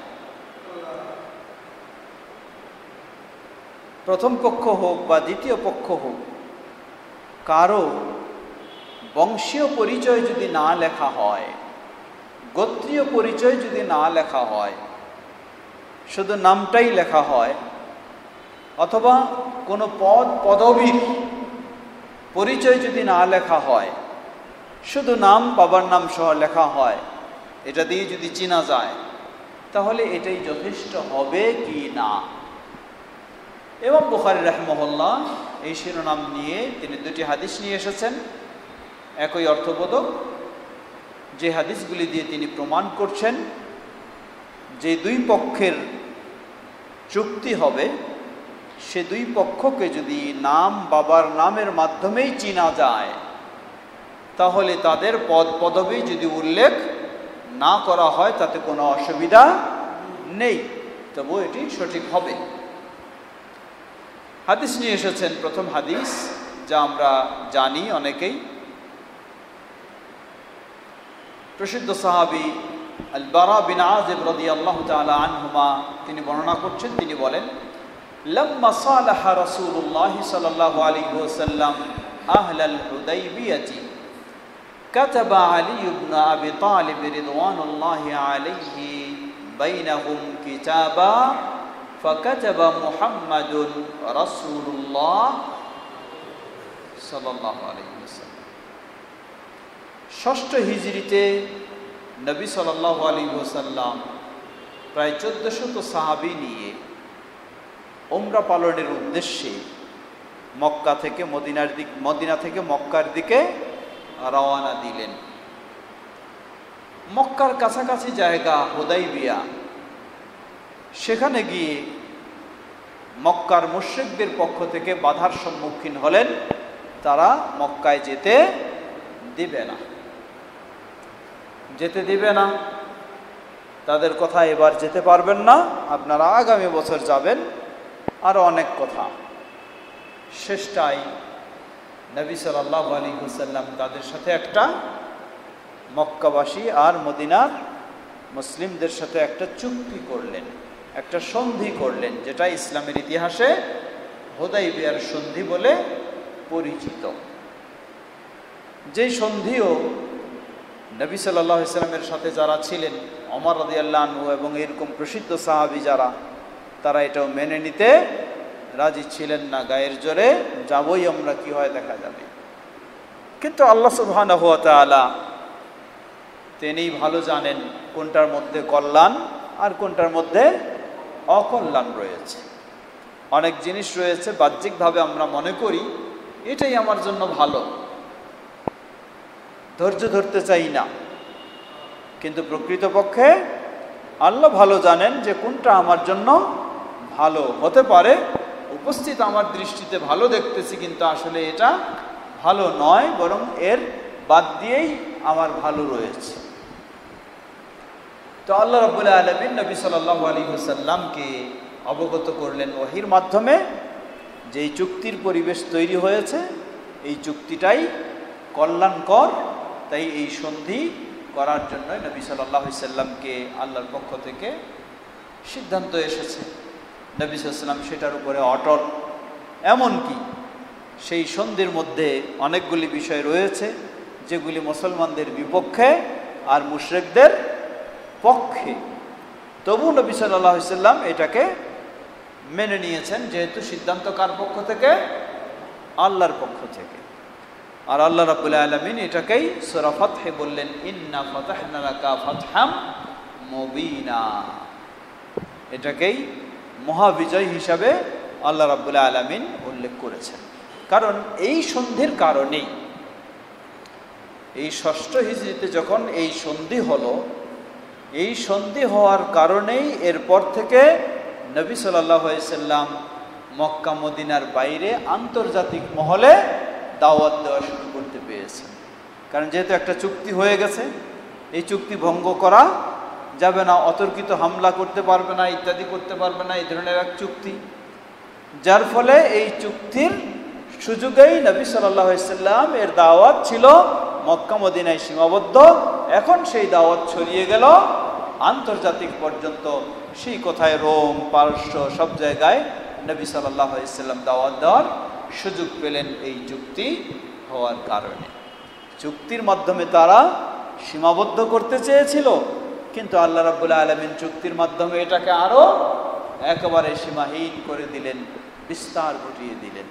প্রথম পক্ষ হোক বা দ্বিতীয় পক্ষ হোক, কারো বংশীয় পরিচয় যদি না লেখা হয়, গোত্রীয় পরিচয় যদি না লেখা হয়, শুধু নামটাই লেখা হয়, অথবা কোনো পদবীর পরিচয় যদি না লেখা হয়, শুধু নাম বাবার নাম সহ লেখা হয়, এটা দিয়ে যদি চেনা যায়, তাহলে এটাই যথেষ্ট হবে কি না। এবং বুখারী রাহিমাহুল্লাহ এই শিরোনাম নিয়ে তিনি দুটি হাদিস নিয়ে এসেছেন, একই অর্থবোধক, যে হাদিসগুলি দিয়ে তিনি প্রমাণ করছেন যে দুই পক্ষের চুক্তি হবে, সে দুই পক্ষকে যদি নাম বাবার নামের মাধ্যমেই চেনা যায়, তাহলে তাদের পদবী যদি উল্লেখ না করা হয়, তাতে কোনো অসুবিধা নেই, তবু এটি সঠিক হবে। হাদিস নিয়ে এসেছেন, প্রথম হাদিস, যা আমরা জানি অনেকেই, প্রসিদ্ধ সাহাবী আল বারা বিন আযিব রাদিয়াল্লাহু তাআলা আনহুমা তিনি বর্ণনা করছেন, তিনি বলেন, লাম্মা সালাহা রাসূলুল্লাহ সাল্লাল্লাহু আলাইহি ওয়াসাল্লাম আহলাল হুদাইবিয়াতি কাতাবা আলী ইবনে আবি তালিব রিদওয়ানুল্লাহি আলাইহি বাইনাহুম কিতাবা ফাকাতাবা মুহাম্মাদুন রাসূলুল্লাহ সাল্লাল্লাহু আলাইহি ওয়াসাল্লাম। ষষ্ঠ হিজরিতে নবী সাল্লাল্লাহু আলাইহি ওয়াসাল্লাম প্রায় 1400 সাহাবী নিয়ে উমরা পালনের উদ্দেশ্যে মদিনা থেকে মক্কার দিকে রওনা দিলেন। মক্কার কাছাকাছি জায়গা হুদাইবিয়া, সেখানে গিয়ে মক্কার মুশরিকদের পক্ষ থেকে বাধার সম্মুখীন হলেন, তারা মক্কায় যেতে দিবে না, তাদের কথা এবার যেতে পারবেন না, আপনারা আগামী বছর যাবেন, আরও অনেক কথা। শেষটায় নবী সাল্লাল্লাহু আলাইহি ওয়াসাল্লাম তাদের সাথে একটা, মক্কাবাসী আর মদিনার মুসলিমদের সাথে একটা চুক্তি করলেন, একটা সন্ধি করলেন, যেটা ইসলামের ইতিহাসে হুদাইবিয়ার সন্ধি বলে পরিচিত। যেই সন্ধিও নবী সাল্লাল্লাহু আলাইহি ওয়াসাল্লামের সাথে যারা ছিলেন, ওমর রাদিয়াল্লাহু আনহু এবং এরকম প্রসিদ্ধ সাহাবী যারা, তারা এটাও মেনে নিতে রাজি ছিলেন না। গায়ের জোরে যাবই আমরা, কি হয় দেখা যাবে। কিন্তু আল্লাহ সুবহানাহু ওয়া তাআলা তিনিই ভালো জানেন কোনটার মধ্যে কল্যাণ আর কোনটার মধ্যে অকল্যাণ রয়েছে। অনেক জিনিস রয়েছে বাহ্যিকভাবে আমরা মনে করি এটাই আমার জন্য ভালো, ধৈর্য ধরতে চাই না, কিন্তু প্রকৃতপক্ষে আল্লাহ ভালো জানেন যে কোনটা আমার জন্য ভালো হতে পারে। উপস্থিত আমার দৃষ্টিতে ভালো দেখতেছি, কিন্তু আসলে এটা ভালো নয়, বরং এর বাদ দিয়েই আমার ভালো রয়েছে। তো আল্লাহ রাব্বুল আলামিন নবী সাল্লাল্লাহু আলাইহি ওয়াসাল্লামকে অবগত করলেন ওহীর মাধ্যমে যে এই চুক্তির পরিবেশ তৈরি হয়েছে, এই চুক্তিটাই কল্যাণকর, তাই এই সন্ধি করার জন্য নবী সাল্লাল্লাহু আলাইহি ওয়াসাল্লামকে আল্লাহর পক্ষ থেকে সিদ্ধান্ত এসেছে। নবী সাল্লাল্লাহু আলাইহি ওয়াসাল্লাম সেটার উপরে অটল। এমনকি সেই সন্ধির মধ্যে অনেকগুলি বিষয় রয়েছে যেগুলি মুসলমানদের বিপক্ষে আর মুশরিকদের পক্ষে, তবু নবী সাল্লাল্লাহু আলাইহি ওয়াসাল্লাম এটাকে মেনে নিয়েছেন, যেহেতু সিদ্ধান্ত কার পক্ষ থেকে? আল্লাহর পক্ষ থেকে। আর আল্লাহ রাব্বুল আলামিন এটাকেই সূরা ফাতহে বললেন, ইন্না ফাতাহনা লাকা ফাতহাম মুবিনা। এটাকেই মহাবিজয় হিসাবে আল্লাহ রাব্বুল আলামিন উল্লেখ করেছেন। কারণ এই সন্ধির কারণেই, এই ষষ্ঠ হিজরিতে যখন এই সন্ধি হলো, এই সন্ধি হওয়ার কারণেই এরপর থেকে নবী সাল্লাল্লাহু আলাইহি সাল্লাম মক্কা মদিনার বাইরে আন্তর্জাতিক মহলে দাওয়াত দেওয়া শুরু করতে পেরেছেন। কারণ যেহেতু একটা চুক্তি হয়ে গেছে, এই চুক্তি ভঙ্গ করা যাবে না, অতর্কিত হামলা করতে পারবে না, ইত্যাদি করতে পারবে না, এই ধরনের এক চুক্তি। যার ফলে এই চুক্তির সুযোগেই নবী সাল্লাল্লাহু আলাইহি সাল্লাম এর দাওয়াত ছিল মক্কা মদিনায় সীমাবদ্ধ। এখন সেই দাওয়াত ছড়িয়ে গেল আন্তর্জাতিক পর্যন্ত। সেই কথায় রোম, পারস্য সব জায়গায় নবী সাল্লাল্লাহু আলাইহি সাল্লাম দাওয়াত দেওয়ার সুযোগ পেলেন এই চুক্তি হওয়ার কারণে। চুক্তির মাধ্যমে তারা সীমাবদ্ধ করতে চেয়েছিল, কিন্তু আল্লাহ রাব্বুল আলামিন চুক্তির মাধ্যমে এটাকে আরো একেবারে সীমাহীন করে দিলেন, বিস্তার ঘটিয়ে দিলেন।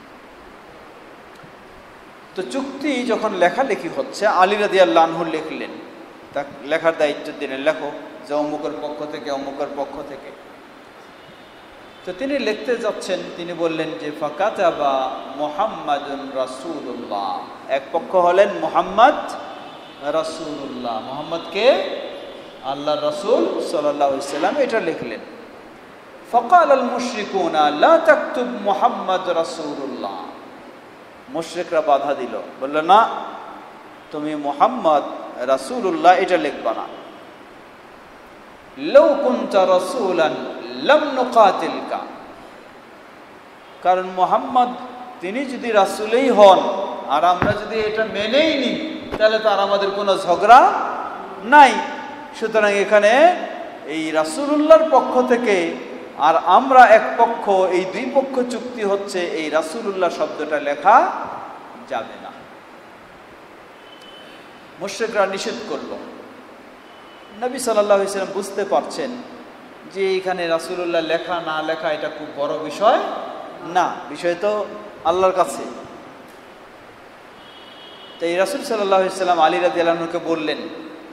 তো চুক্তি যখন লেখালেখি হচ্ছে, আলী রাদিয়াল্লাহু আনহু লিখলেন, তা লেখার দায়িত্ব দিলেন, লেখো যে অমুকের পক্ষ থেকে, অমুকের পক্ষ থেকে। তো তিনি লিখতে যাচ্ছেন, তিনি বললেন যে ফাকাতাবা মুহাম্মাদুন রাসূলুল্লাহ। এক পক্ষ হলেন মুহাম্মদ রাসূলুল্লাহ। মুহাম্মদকে আল্লাহর রাসূল সাল্লাল্লাহু আলাইহি সাল্লাম এটা লিখলেন। ফাকালাল মুশরিকুনা লা তাকতুব মুহাম্মদ রাসূলুল্লাহ। মুশরিকরা বাধা দিল, বলল না, তুমি মুহাম্মদ রাসূলুল্লাহ এটা লিখবা না। লাউ কুনতা রাসূলান লাম নুকাতিলকা। কারণ মুহাম্মদ তিনি যদি রাসূলই হন আর আমরা যদি এটা মেনেই নিই, তাহলে তো আর আমাদের কোনো ঝগড়া নাই। সুতরাং এখানে এই রাসূলুল্লাহর পক্ষ থেকে আর আমরা এক পক্ষ, এই দুই পক্ষ চুক্তি হচ্ছে, এই রাসূলুল্লাহ শব্দটা লেখা যাবে না। মুশরিকরা নিষেধ করল। নবী সাল্লাল্লাহু আলাইহি ওয়াসাল্লাম বুঝতে পারছেন যে এখানে রাসূলুল্লাহ লেখা না লেখা এটা খুব বড় বিষয় না, বিষয় তো আল্লাহর কাছে। তাই রাসূল সাল্লাল্লাহু আলাইহি ওয়াসাল্লাম আলী রাদিয়াল্লাহু আনহুকে বললেন,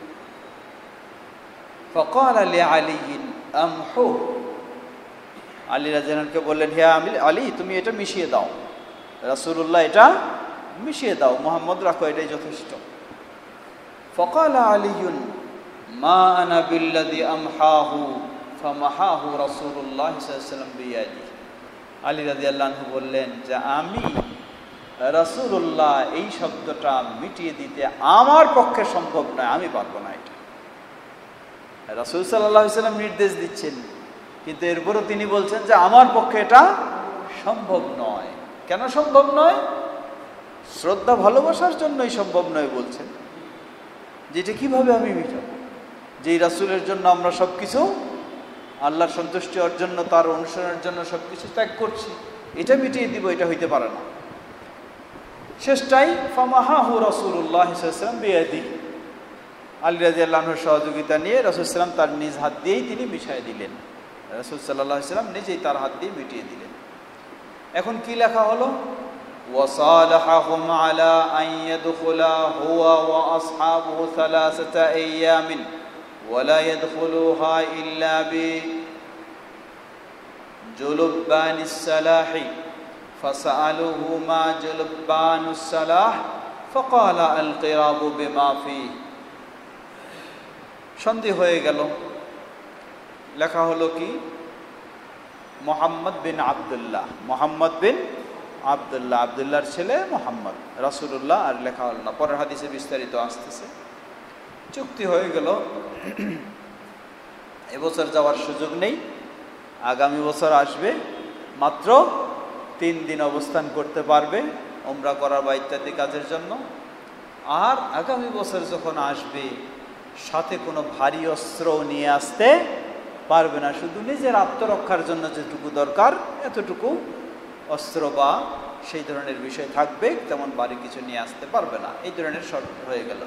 ফাকালা লিআলী আমহু। আলী রাদিয়াল্লাহু আনহুকে বললেন, হে আলী, তুমি এটা মিশিয়ে দাও, রাসূলুল্লাহ এটা মিশিয়ে দাও, মুহাম্মদ রাখো, এটাই যথেষ্ট। ফাকালা আলীউন মা আনা বিল্লাযী আমহাহু ফামাহাহু রাসূলুল্লাহ সাল্লাল্লাহু আলাইহি ওয়াসাল্লাম বিয়াদি। আলী রাদিয়াল্লাহু আনহু বললেন যে আমি রাসূলুল্লাহ এই শব্দটা মিটিয়ে দিতে আমার পক্ষে সম্ভব নয়, আমি পারবো না। এটা রাসূল সাল্লাল্লাহু আলাইহি ওয়াসাল্লাম নির্দেশ দিচ্ছেন, কিন্তু এরপরও তিনি বলছেন যে আমার পক্ষে এটা সম্ভব নয়। কেন সম্ভব নয়? শ্রদ্ধা ভালোবাসার জন্যই সম্ভব নয় বলছেন। যেটা কিভাবে আমি মিটাবো? যেই রাসূলের জন্য আমরা সব কিছু, আল্লাহর সন্তুষ্টি অর্জনের জন্য, তার অনুসরণের জন্য সব কিছু ত্যাগ করছি, এটা মিটিয়ে দিব, এটা হইতে পারে না। শেষটাই ফামাহাহু রাসূলুল্লাহ সাল্লাল্লাহু আলাইহি ওয়াসাল্লাম বিয়াদিহি। আলী রাদিয়াল্লাহু আনহুর সহযোগিতা নিয়ে রাসূল সাল্লাল্লাহু আলাইহি ওয়াসাল্লাম তার নিজ হাত দিয়েই তিনি মিশিয়ে দিলেন। রাসূল সাল্লাল্লাহু আলাইহি ওয়াসাল্লাম নিজেই তার হাত দিয়ে মিটিয়ে দিলেন। এখন কি লেখা হলো? وصالحهم على أن يدخلا هو وأصحابه 3 أيام ولا يدخلوها إلا بجلبان السلاح فسألوه ما جلبان السلاح فقال القراب بما فيه সন্ধি হয়ে গেল লেখা হলো কি মোহাম্মদ বিন আব্দুল্লাহ মোহাম্মদ বিন আব্দুল্লাহ আব্দুল্লাহর ছেলে মোহাম্মদ রাসূলুল্লাহ আর লেখা হলো না পরের হাদিসে বিস্তারিত আসতেছে চুক্তি হয়ে গেল এবছর যাওয়ার সুযোগ নেই আগামী বছর আসবে মাত্র 3 দিন অবস্থান করতে পারবে উমরা করার বা ইত্যাদি কাজের জন্য আর আগামী বছর যখন আসবে সাথে কোনো ভারী অস্ত্র নিয়ে আসতে পারবে না শুধু নিজের আত্মরক্ষার জন্য যেটুকু দরকার এতটুকু অস্ত্র বা সেই ধরনের বিষয় থাকবে তেমন ভারী কিছু নিয়ে আসতে পারবে না এই ধরনের শর্ত হয়ে গেল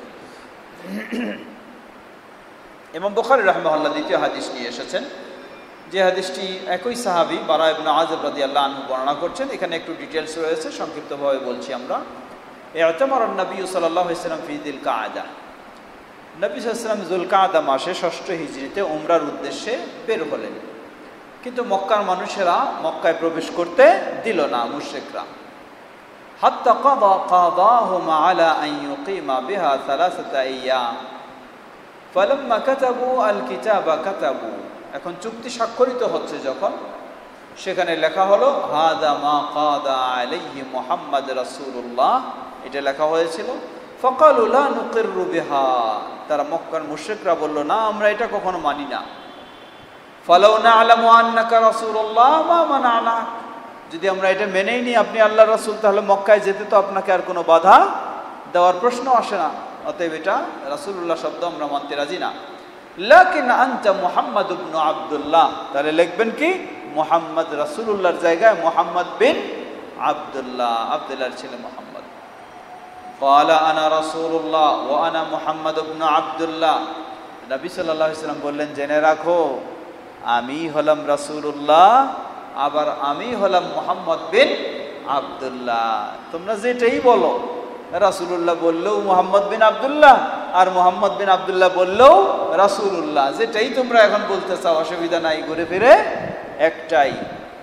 ইমাম বুখারী রাহিমাহুল্লাহ দ্বিতীয় হাদিস নিয়ে এসেছেন যে হাদিসটি একই সাহাবী বারা ইবনে আযিব রাদিয়াল্লাহু আনহু বর্ণনা করছেন এখানে একটু ডিটেইলস রয়েছে সংক্ষিপ্তভাবে বলছি আমরা ইতামারান নবী সাল্লাল্লাহু আলাইহি ওয়াসাল্লাম ফি যিল কাআদা নবী সাল্লাল্লাহু আলাইহি ওয়াসাল্লাম যুলকাআদা মাসে 6ষ্ঠ হিজরিতে উমরার উদ্দেশ্যে বের হলেন কিন্তু মক্কার মানুষেরা মক্কায় প্রবেশ করতে দিল না মুশরিকরা হাত্তা কাদাহুম আলা আন ইউকিমা বিহা 3 আইয়াম ফালাম্মা কাতাবু আল কিতাবা কাতাবু এখন চুক্তি স্বাক্ষরিত হচ্ছে যখন সেখানে লেখা হলো হাদা মা কাদা আলাইহি মুহাম্মদ রাসূলুল্লাহ এটা লেখা হয়েছিল ফাকালু লা নুকিরু বিহা তারা মক্কার মুশরিকরা বলল না আমরা এটা কখনো মানি না ফালাউ না'লামু আন্নাকা রাসূলুল্লাহ মা মানানা যদি আমরা এটা মেনেই নি আপনি আল্লাহর রাসূল তাহলে মক্কায় যেতে তো আপনাকে আর কোনো বাধা দেওয়ার প্রশ্ন আসে না অতএব এটা রাসূলুল্লাহ শব্দ আমরা মানতে রাজি না লাকিন আনতা মুহাম্মদ ইবনে আব্দুল্লাহ তাহলে লিখবেন কি মুহাম্মদ রাসূলুল্লাহর জায়গায় মুহাম্মদ বিন আব্দুল্লাহ আব্দুল্লাহর ছেলে মুহাম্মদ ক্বালা আনা রাসূলুল্লাহ ওয়া আনা মুহাম্মদ ইবনে আব্দুল্লাহ নবী সাল্লাল্লাহু আলাইহি ওয়াসাল্লাম বললেন জেনে রাখো আমি হলাম রাসূলুল্লাহ আবার আমি হলাম মুহাম্মদ বিন আব্দুল্লাহ তোমরা যেটাই বলো রাসূলুল্লাহ বললেও মুহাম্মদ বিন আব্দুল্লাহ আর মুহাম্মদ বিন আব্দুল্লাহ বললেও রাসূলুল্লাহ যেটাই তোমরা এখন বলতে চাও অসুবিধা নাই ঘুরে ফিরে একটাই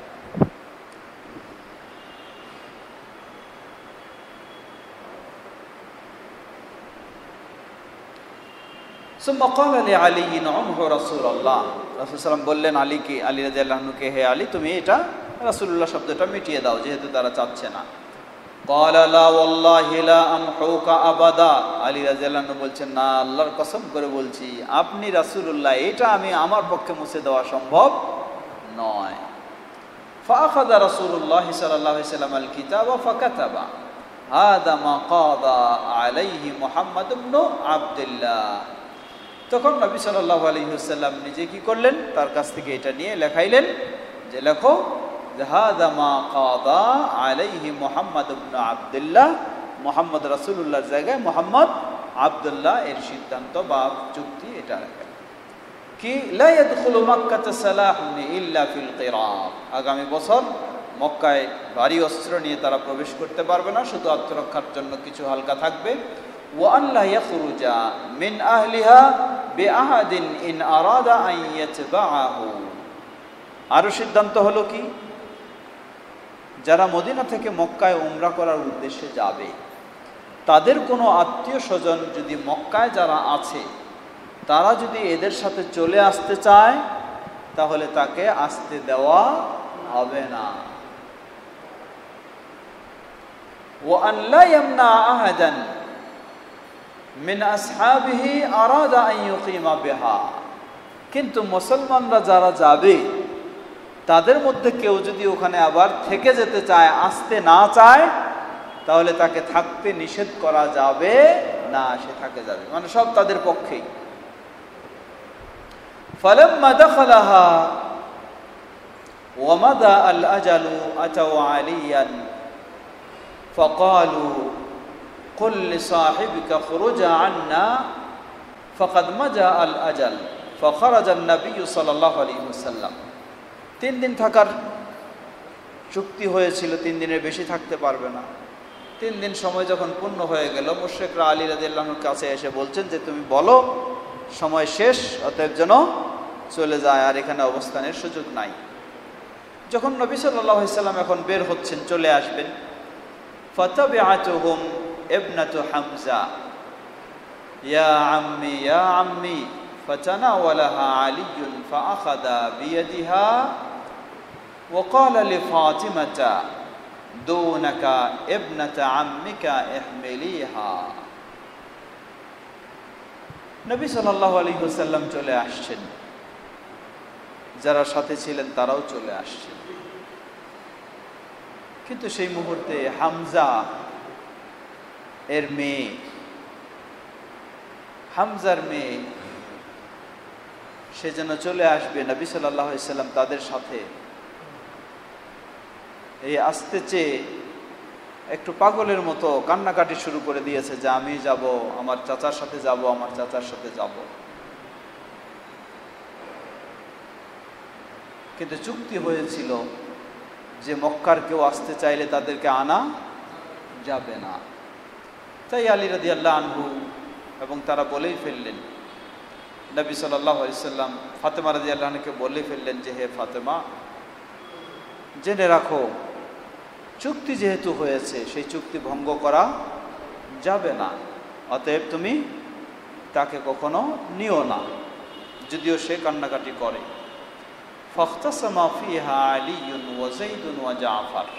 ثم قال لعلي عنه رسول الله রাসূল সাল্লাল্লাহু বললেন আলীকে আলী রাদিয়াল্লাহু আনহুকে হে আলী তুমি এটা রাসূলুল্লাহ শব্দটা মিটিয়ে দাও যেহেতু তারা চাচ্ছে না قال لا والله لا امحوك ابدا আলী রাদিয়াল্লাহু আনহু বলছেন না আল্লাহর কসম করে বলছি আপনি রাসূলুল্লাহ এটা আমি আমার পক্ষে মুছে দেওয়া সম্ভব নয় فاخذ رسول الله صلى الله عليه وسلم الكتاب فكتب هذا ما قضى عليه محمد بن عبد الله তখন নবী সাল্লাল্লাহু আলাইহি ওয়াসাল্লাম নিজে কি করলেন তার কাছ থেকে এটা নিয়ে লেখাইলেন যে লেখো হাদা মা কাদা আলাইহি মুহাম্মদ ইবনে আব্দুল্লাহ মুহাম্মদ রাসূলুল্লাহর জায়গায় মুহাম্মদ আব্দুল্লাহ এর সিদ্ধান্ত বা চুক্তি এটা লেখা কি লা ইয়াদখুলু মক্কাত সালাহুন ইল্লা ফিল কিরাব আগামী বছর মক্কায় ভারী অস্ত্র নিয়ে তারা প্রবেশ করতে পারবে না শুধু আত্মরক্ষার জন্য কিছু হালকা থাকবে وأن لا يخرج من أهلها بأحد إن أراد أن يتبعه আরো সিদ্ধান্ত হলো কি যারা মদিনা থেকে মক্কায় উমরা করার উদ্দেশ্যে যাবে তাদের কোনো আত্মীয় স্বজন যদি মক্কায় যারা আছে তারা যদি এদের সাথে চলে আসতে চায় তাহলে তাকে আসতে দেওয়া হবে না وأن لا يمنع أحدا মিন আসহাবিহি আরাদা আন ইউকিমা বিহা কিন্তু মুসলমানরা যারা যাবে তাদের মধ্যে কেউ যদি ওখানে আবার থেকে যেতে চায় আসতে না চায় তাহলে তাকে থাকতে নিষেধ করা যাবে না সে থাকে যাবে মানে সব তাদের পক্ষেই ফালাম্মা দাখালাহা ওয়া মাদা আল আজালু আতাউ আলিয়ান ফাকালু قل لصاحبك خرج عنا فقد مضى الأجل فخرج النبي صلى الله عليه وسلم 3 দিন থাকার চুক্তি হয়েছিল 3 দিনের বেশি থাকতে পারবে না 3 দিন সময় যখন পূর্ণ হয়ে গেল, মুশরিকরা আলী রাদিয়াল্লাহু আনহুর কাছে এসে বলছেন যে তুমি বলো সময় শেষ, অতএব যেন চলে যায়, আর এখানে অবস্থানের সুযোগ নাই। যখন নবী সাল্লাল্লাহু আলাইহি সাল্লাম এখন বের হচ্ছেন, চলে আসবেন, ফাতাবিআতুহুম ইবনাতু হামজা ইয়া আম্মি ফাতানাওয়ালাহা আলীয়ুন ফাআখাযা বিয়াদিহা ওয়া ক্বালা লিফাতিমাতা দুনাকা ইবনাতা আম্মিকা ইহমিলিহা। নবী সাল্লাল্লাহু আলাইহি ওয়াসাল্লাম চলে আসছেন, যারা সাথে ছিলেন তারাও চলে আসছেন, কিন্তু সেই মুহূর্তে হামজা এর মেয়ে, হামজার মেয়ে, সে যেন চলে আসবে নবী সাল্লাল্লাহু আলাইহি ওয়াসাল্লাম তাদের সাথে, এই আসতে চেয়ে একটু পাগলের মতো কান্নাকাটি শুরু করে দিয়েছে যে আমি যাব, আমার চাচার সাথে যাব, আমার চাচার সাথে যাব। কিন্তু চুক্তি হয়েছিল যে মক্কার কেউ আসতে চাইলে তাদেরকে আনা যাবে না। তাই আলী রাদিয়াল্লাহু আনহু এবং তারা বলেই ফেললেন, নবী সাল্লাল্লাহু আলাইহি সাল্লাম ফাতেমা রাদিয়াল্লাহু আনহাকে বলে ফেললেন যে হে ফাতেমা, জেনে রাখো চুক্তি যেহেতু হয়েছে সেই চুক্তি ভঙ্গ করা যাবে না, অতএব তুমি তাকে কখনো নিও না, যদিও সে কান্নাকাটি করে। ফাখতাসামা ফিহা আলীউন ওয়া যাইদুন ওয়া জাফর,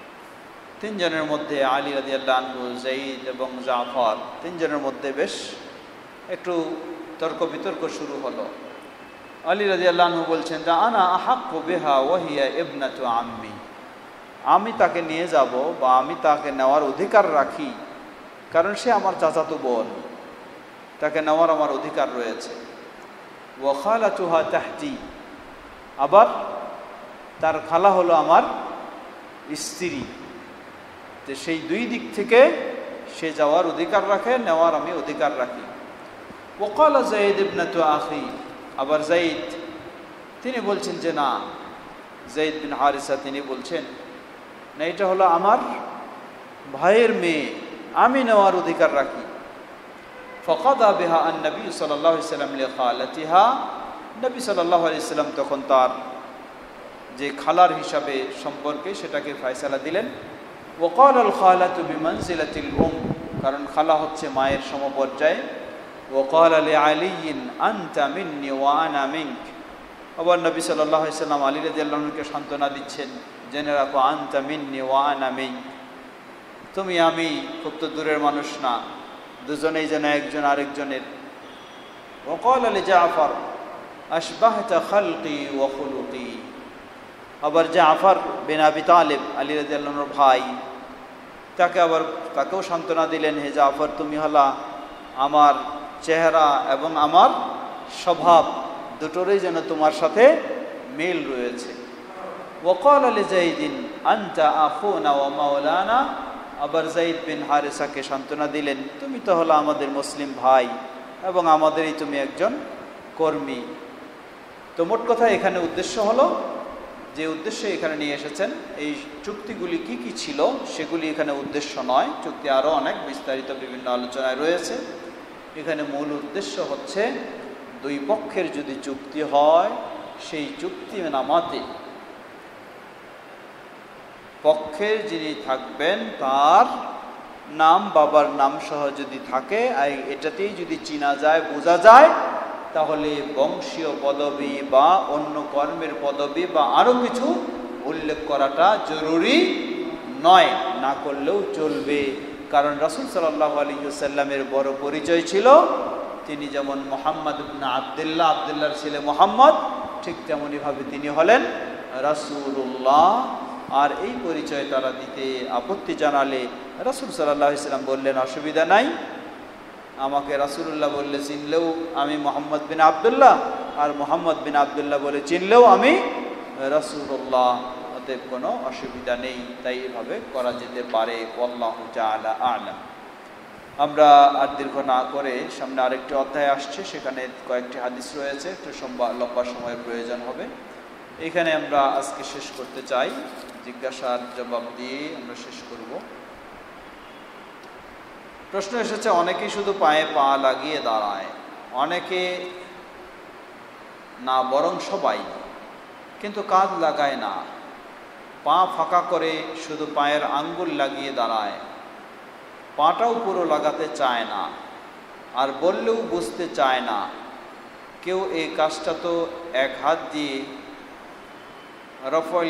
3 জনের মধ্যে আলী রাদিয়াল্লাহু আনহু, যাইদ এবং জাফর, 3 জনের মধ্যে বেশ একটু তর্ক বিতর্ক শুরু হলো। আলী রাদিয়াল্লাহু আনহু বলছেন যে আনা আহাক্কু বিহা ওয়া হিয়া ইবনাতু আম্মি, আমি তাকে নিয়ে যাব বা আমি তাকে নেওয়ার অধিকার রাখি, কারণ সে আমার চাচাতো বোন, তাকে নেওয়ার আমার অধিকার রয়েছে। ওয়া খালাতুহা তাহতি, আবার তার খালা হলো আমার স্ত্রী, তো সেই 2 দিক থেকে সে যাওয়ার অধিকার রাখে, নেওয়ার আমি অধিকার রাখি। ওয়া ক্বালা যায়েদ ইবনাতু আখি, আবার যায়েদ তিনি বলছেন যে না, যায়েদ বিন হারিসা তিনি বলছেন না, এটা হলো আমার ভাইয়ের মেয়ে, আমি নেওয়ার অধিকার রাখি। ফাকাদা বিহা আন-নবী সাল্লাল্লাহু আলাইহি ওয়াসাল্লাম লিখালাতিহা, নবী সাল্লাল্লাহু আলাইহি ওয়াসাল্লাম তখন তার যে খালার হিসাবে সম্পর্কে সেটাকে ফয়সালা দিলেন। ওয়া ক্বালা আল খালাতু বিমানজিলাতিল উম, কারণ খালা হচ্ছে মায়ের সমপর্যায়ে। ওয়া ক্বালা লি আলীইন আনতা মিন্নি ওয়া আনা মিনক, আবার নবী সাল্লাল্লাহু আলাইহি ওয়াসাল্লাম আলী রাদিয়াল্লাহু আনহুকে সান্ত্বনা দিচ্ছেন, জেনে রাখো আনতা মিন্নি ওয়া আনা মিনক, তুমি আমি খুব তো দূরের মানুষ না, দুজনেই যেন একজন আরেকজনের। ওয়া ক্বালা লি জাফর আশবাহতা খালকি ওয়া খুলুকি, আবার জাফর বিন আবি তালিব আলী রাদিয়াল্লাহু আনহুর ভাই, তাকেও সান্ত্বনা দিলেন, হে জাফর তুমি হলা আমার চেহারা এবং আমার স্বভাব দুটোরই যেন তোমার সাথে মিল রয়েছে। ওয়া ক্বালা লি যায়েদিন আনতা আখুনা ওয়া মাওলানা, আবার যায়েদ বিন হারিসাকে সান্ত্বনা দিলেন, তুমি তো হলো আমাদের মুসলিম ভাই এবং আমাদেরই তুমি একজন কর্মী। তো মোট কথা এখানে উদ্দেশ্য হলো, যে উদ্দেশ্যে এখানে নিয়ে এসেছেন, এই চুক্তিগুলি কি কি ছিল সেগুলি এখানে উদ্দেশ্য নয়, চুক্তি আরও অনেক বিস্তারিত বিভিন্ন আলোচনায় রয়েছে। এখানে মূল উদ্দেশ্য হচ্ছে 2 পক্ষের যদি চুক্তি হয়, সেই চুক্তি নামাতে পক্ষের যিনি থাকবেন তার নাম, বাবার নাম সহ যদি থাকে, এটাতেই যদি চিনা যায়, বোঝা যায়, তাহলে বংশীয় পদবী বা অন্য কর্মের পদবী বা আরও কিছু উল্লেখ করাটা জরুরি নয়, না করলেও চলবে। কারণ রাসূল সাল্লাল্লাহু আলাইহি ওয়াসাল্লামের বড় পরিচয় ছিল, তিনি যেমন মুহাম্মদ ইবনে আব্দুল্লাহ, আব্দুল্লাহর ছেলে মুহাম্মদ, ঠিক তেমনইভাবে তিনি হলেন রাসূলুল্লাহ। আর এই পরিচয় তারা দিতে আপত্তি জানালে রাসূল সাল্লাল্লাহু আলাইহি ওয়াসাল্লাম বললেন অসুবিধা নাই, আমাকে রাসূলুল্লাহ বললে চিনলেও আমি মুহাম্মদ বিন আব্দুল্লাহ, আর মুহাম্মদ বিন আব্দুল্লাহ বলে চিনলেও আমি রাসূলুল্লাহ, অতএব কোনো অসুবিধা নেই। তাই এভাবে করা যেতে পারে। আল্লাহু তাআলা আ'লাম। আমরা আর দীর্ঘ না করে সামনে আরেকটি অধ্যায় আসছে, সেখানে কয়েকটি হাদিস রয়েছে, একটু লম্বা সময়ের প্রয়োজন হবে। এখানে আমরা আজকে শেষ করতে চাই, জিজ্ঞাসার জবাব দিয়ে আমরা শেষ করব। প্রশ্ন এসেছে, অনেকেই শুধু পায়ে পা লাগিয়ে দাঁড়ায়, অনেকে না বরং সবাই, কিন্তু কাঁধ লাগায় না, পা ফাঁকা করে শুধু পায়ের আঙ্গুল লাগিয়ে দাঁড়ায়, পাটাও পুরো লাগাতে চায় না, আর বললেও বুঝতে চায় না। কেউ এই কাজটা তো এক হাত দিয়ে রফউল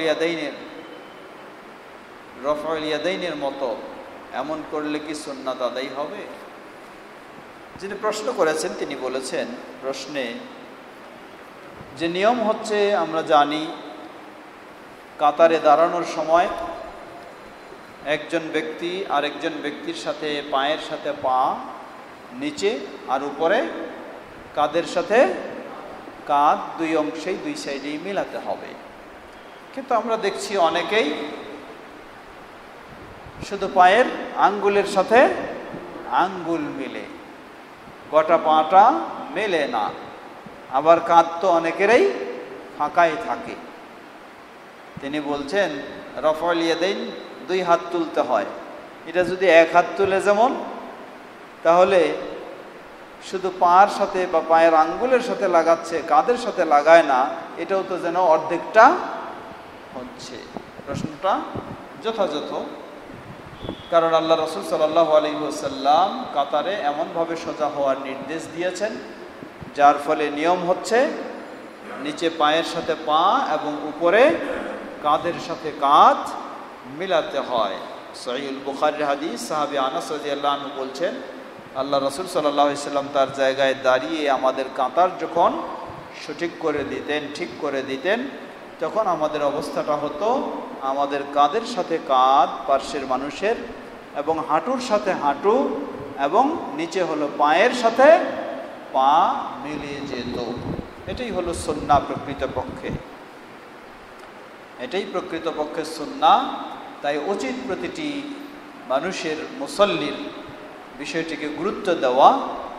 ইয়াদাইনের মতো, এমন করলে কি সুন্নাত আদায় হবে? যিনি প্রশ্ন করেছেন তিনি বলেছেন প্রশ্নে যে নিয়ম হচ্ছে, আমরা জানি কাতারে দাঁড়ানোর সময় একজন ব্যক্তি আরেকজন ব্যক্তির সাথে পায়ের সাথে পা নিচে আর উপরে কাঁধের সাথে কাঁধ, দুই অংশেই দুই সাইডেই মিলাতে হবে। কিন্তু আমরা দেখছি অনেকেই শুধু পায়ের আঙ্গুলের সাথে আঙ্গুল মিলে, গোটা পাটা মেলে না। আবার কাঁধ তো অনেকেরই ফাঁকাই থাকে। তিনি বলছেন রফউল ইয়াদাইন দুই হাত তুলতে হয়। এটা যদি এক হাত তুলে যেমন, তাহলে শুধু পায়ের সাথে বা পায়ের আঙ্গুলের সাথে লাগাচ্ছে, কাঁধের সাথে লাগায় না, এটাও তো যেন অর্ধেকটা হচ্ছে। প্রশ্নটা যথাযথ, কারণ আল্লাহ রাসূল সাল্লাল্লাহু আলাইহি ওয়াসাল্লাম কাতারে এমনভাবে সোজা হওয়ার নির্দেশ দিয়েছেন, যার ফলে নিয়ম হচ্ছে নিচে পায়ের সাথে পা এবং উপরে কাঁধের সাথে কাঁধ মিলাতে হয়। সহিহুল বুখারীর হাদিস, সাহাবী আনাস রাদিয়াল্লাহু আনহু বলছেন, আল্লাহ রাসূল সাল্লাল্লাহু আলাইহি ওয়াসাল্লাম তার জায়গায় দাঁড়িয়ে আমাদের কাতার যখন সঠিক করে দিতেন, ঠিক করে দিতেন, তখন আমাদের অবস্থাটা হতো আমাদের কাঁধের সাথে কাঁধ পার্শ্বের মানুষের, এবং হাঁটুর সাথে হাঁটু, এবং নিচে হলো পায়ের সাথে পা মিলে যেত। এটাই হলো সুন্নাহ প্রকৃতপক্ষে, এটাই প্রকৃতপক্ষে সুন্নাহ। তাই উচিত প্রতিটি মানুষের, মুসল্লির বিষয়টিকে গুরুত্ব দেওয়া,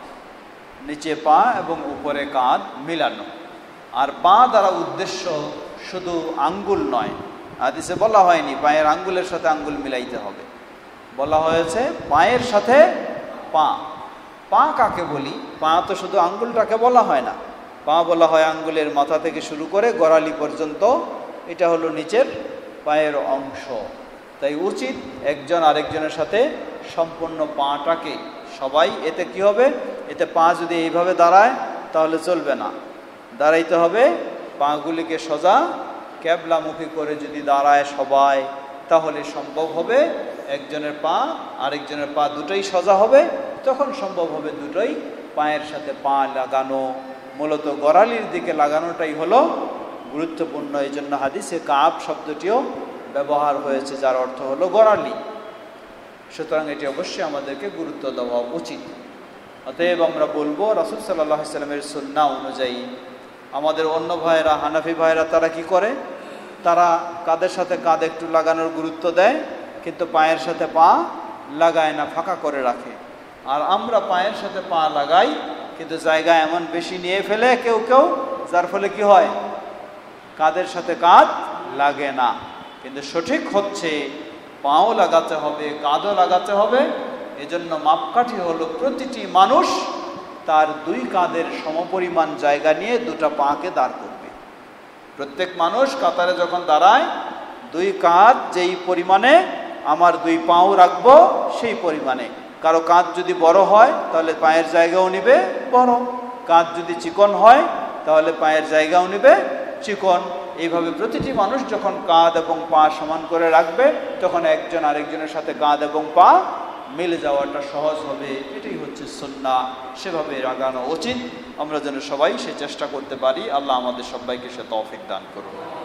নিচে পা এবং উপরে কাঁধ মিলানো। আর পা দ্বারা উদ্দেশ্য শুধু আঙ্গুল নয়, হাদিসে বলা হয়নি পায়ের আঙ্গুলের সাথে আঙ্গুল মিলাইতে হবে, বলা হয়েছে পায়ের সাথে পা। পা কাকে বলি? পা তো শুধু আঙ্গুলটাকে বলা হয় না, পা বলা হয় আঙ্গুলের মাথা থেকে শুরু করে গোড়ালি পর্যন্ত, এটা হলো নিচের পায়ের অংশ। তাই উচিত একজন আরেকজনের সাথে সম্পূর্ণ পাটাকে সবাই, এতে কি হবে, এতে পা যদি এইভাবে দাঁড়ায় তাহলে চলবে না, দাঁড়াইতে হবে পাগুলিকে সোজা ক্যাবলামুখী করে যদি দাঁড়ায় সবাই, তাহলে সম্ভব হবে একজনের পা আরেকজনের পা দুটোই সোজা হবে, তখন সম্ভব হবে দুটোই পায়ের সাথে পা লাগানো। মূলত গোড়ালির দিকে লাগানোটাই হলো গুরুত্বপূর্ণ। এই জন্য হাদিসে কাব শব্দটিও ব্যবহার হয়েছে, যার অর্থ হলো গোড়ালি। সুতরাং এটি অবশ্যই আমাদেরকে গুরুত্ব দেওয়া উচিত। অতএব আমরা বলবো রাসূল সাল্লাল্লাহু আলাইহি ওয়াসাল্লামের সুন্নাহ অনুযায়ী আমাদের অন্য ভাইয়েরা, হানাফি ভাইয়েরা, তারা কি করে, তারা কাঁধের সাথে কাঁধ একটু লাগানোর গুরুত্ব দেয়, কিন্তু পায়ের সাথে পা লাগায় না, ফাঁকা করে রাখে। আর আমরা পায়ের সাথে পা লাগাই, কিন্তু জায়গা এমন বেশি নিয়ে ফেলে কেউ কেউ, যার ফলে কি হয়, কাঁধের সাথে কাঁধ লাগে না। কিন্তু সঠিক হচ্ছে পাও লাগাতে হবে, কাঁধও লাগাতে হবে। এজন্য মাপকাঠি হলো প্রতিটি মানুষ তার দুই কাঁধের সমপরিমাণ জায়গা নিয়ে দুটা পাকে দাঁড় করবে। প্রত্যেক মানুষ কাতারে যখন দাঁড়ায়, দুই কাঁধ যেই পরিমাণে আমার দুই পাও রাখবো সেই পরিমাণে। কারো কাঁধ যদি বড় হয় তাহলে পায়ের জায়গাও নিবে বড়, কাঁধ যদি চিকন হয় তাহলে পায়ের জায়গাও নিবে চিকন। এইভাবে প্রতিটি মানুষ যখন কাঁধ এবং পা সমান করে রাখবে, তখন একজন আরেকজনের সাথে কাঁধ এবং পা মিলে যাওয়াটা সহজ হবে। এটাই হচ্ছে সুন্নাহ, সেভাবে লাগানো উচিত। আমরা যেন সবাই সে চেষ্টা করতে পারি। আল্লাহ আমাদের সবাইকে সে তৌফিক দান করুন।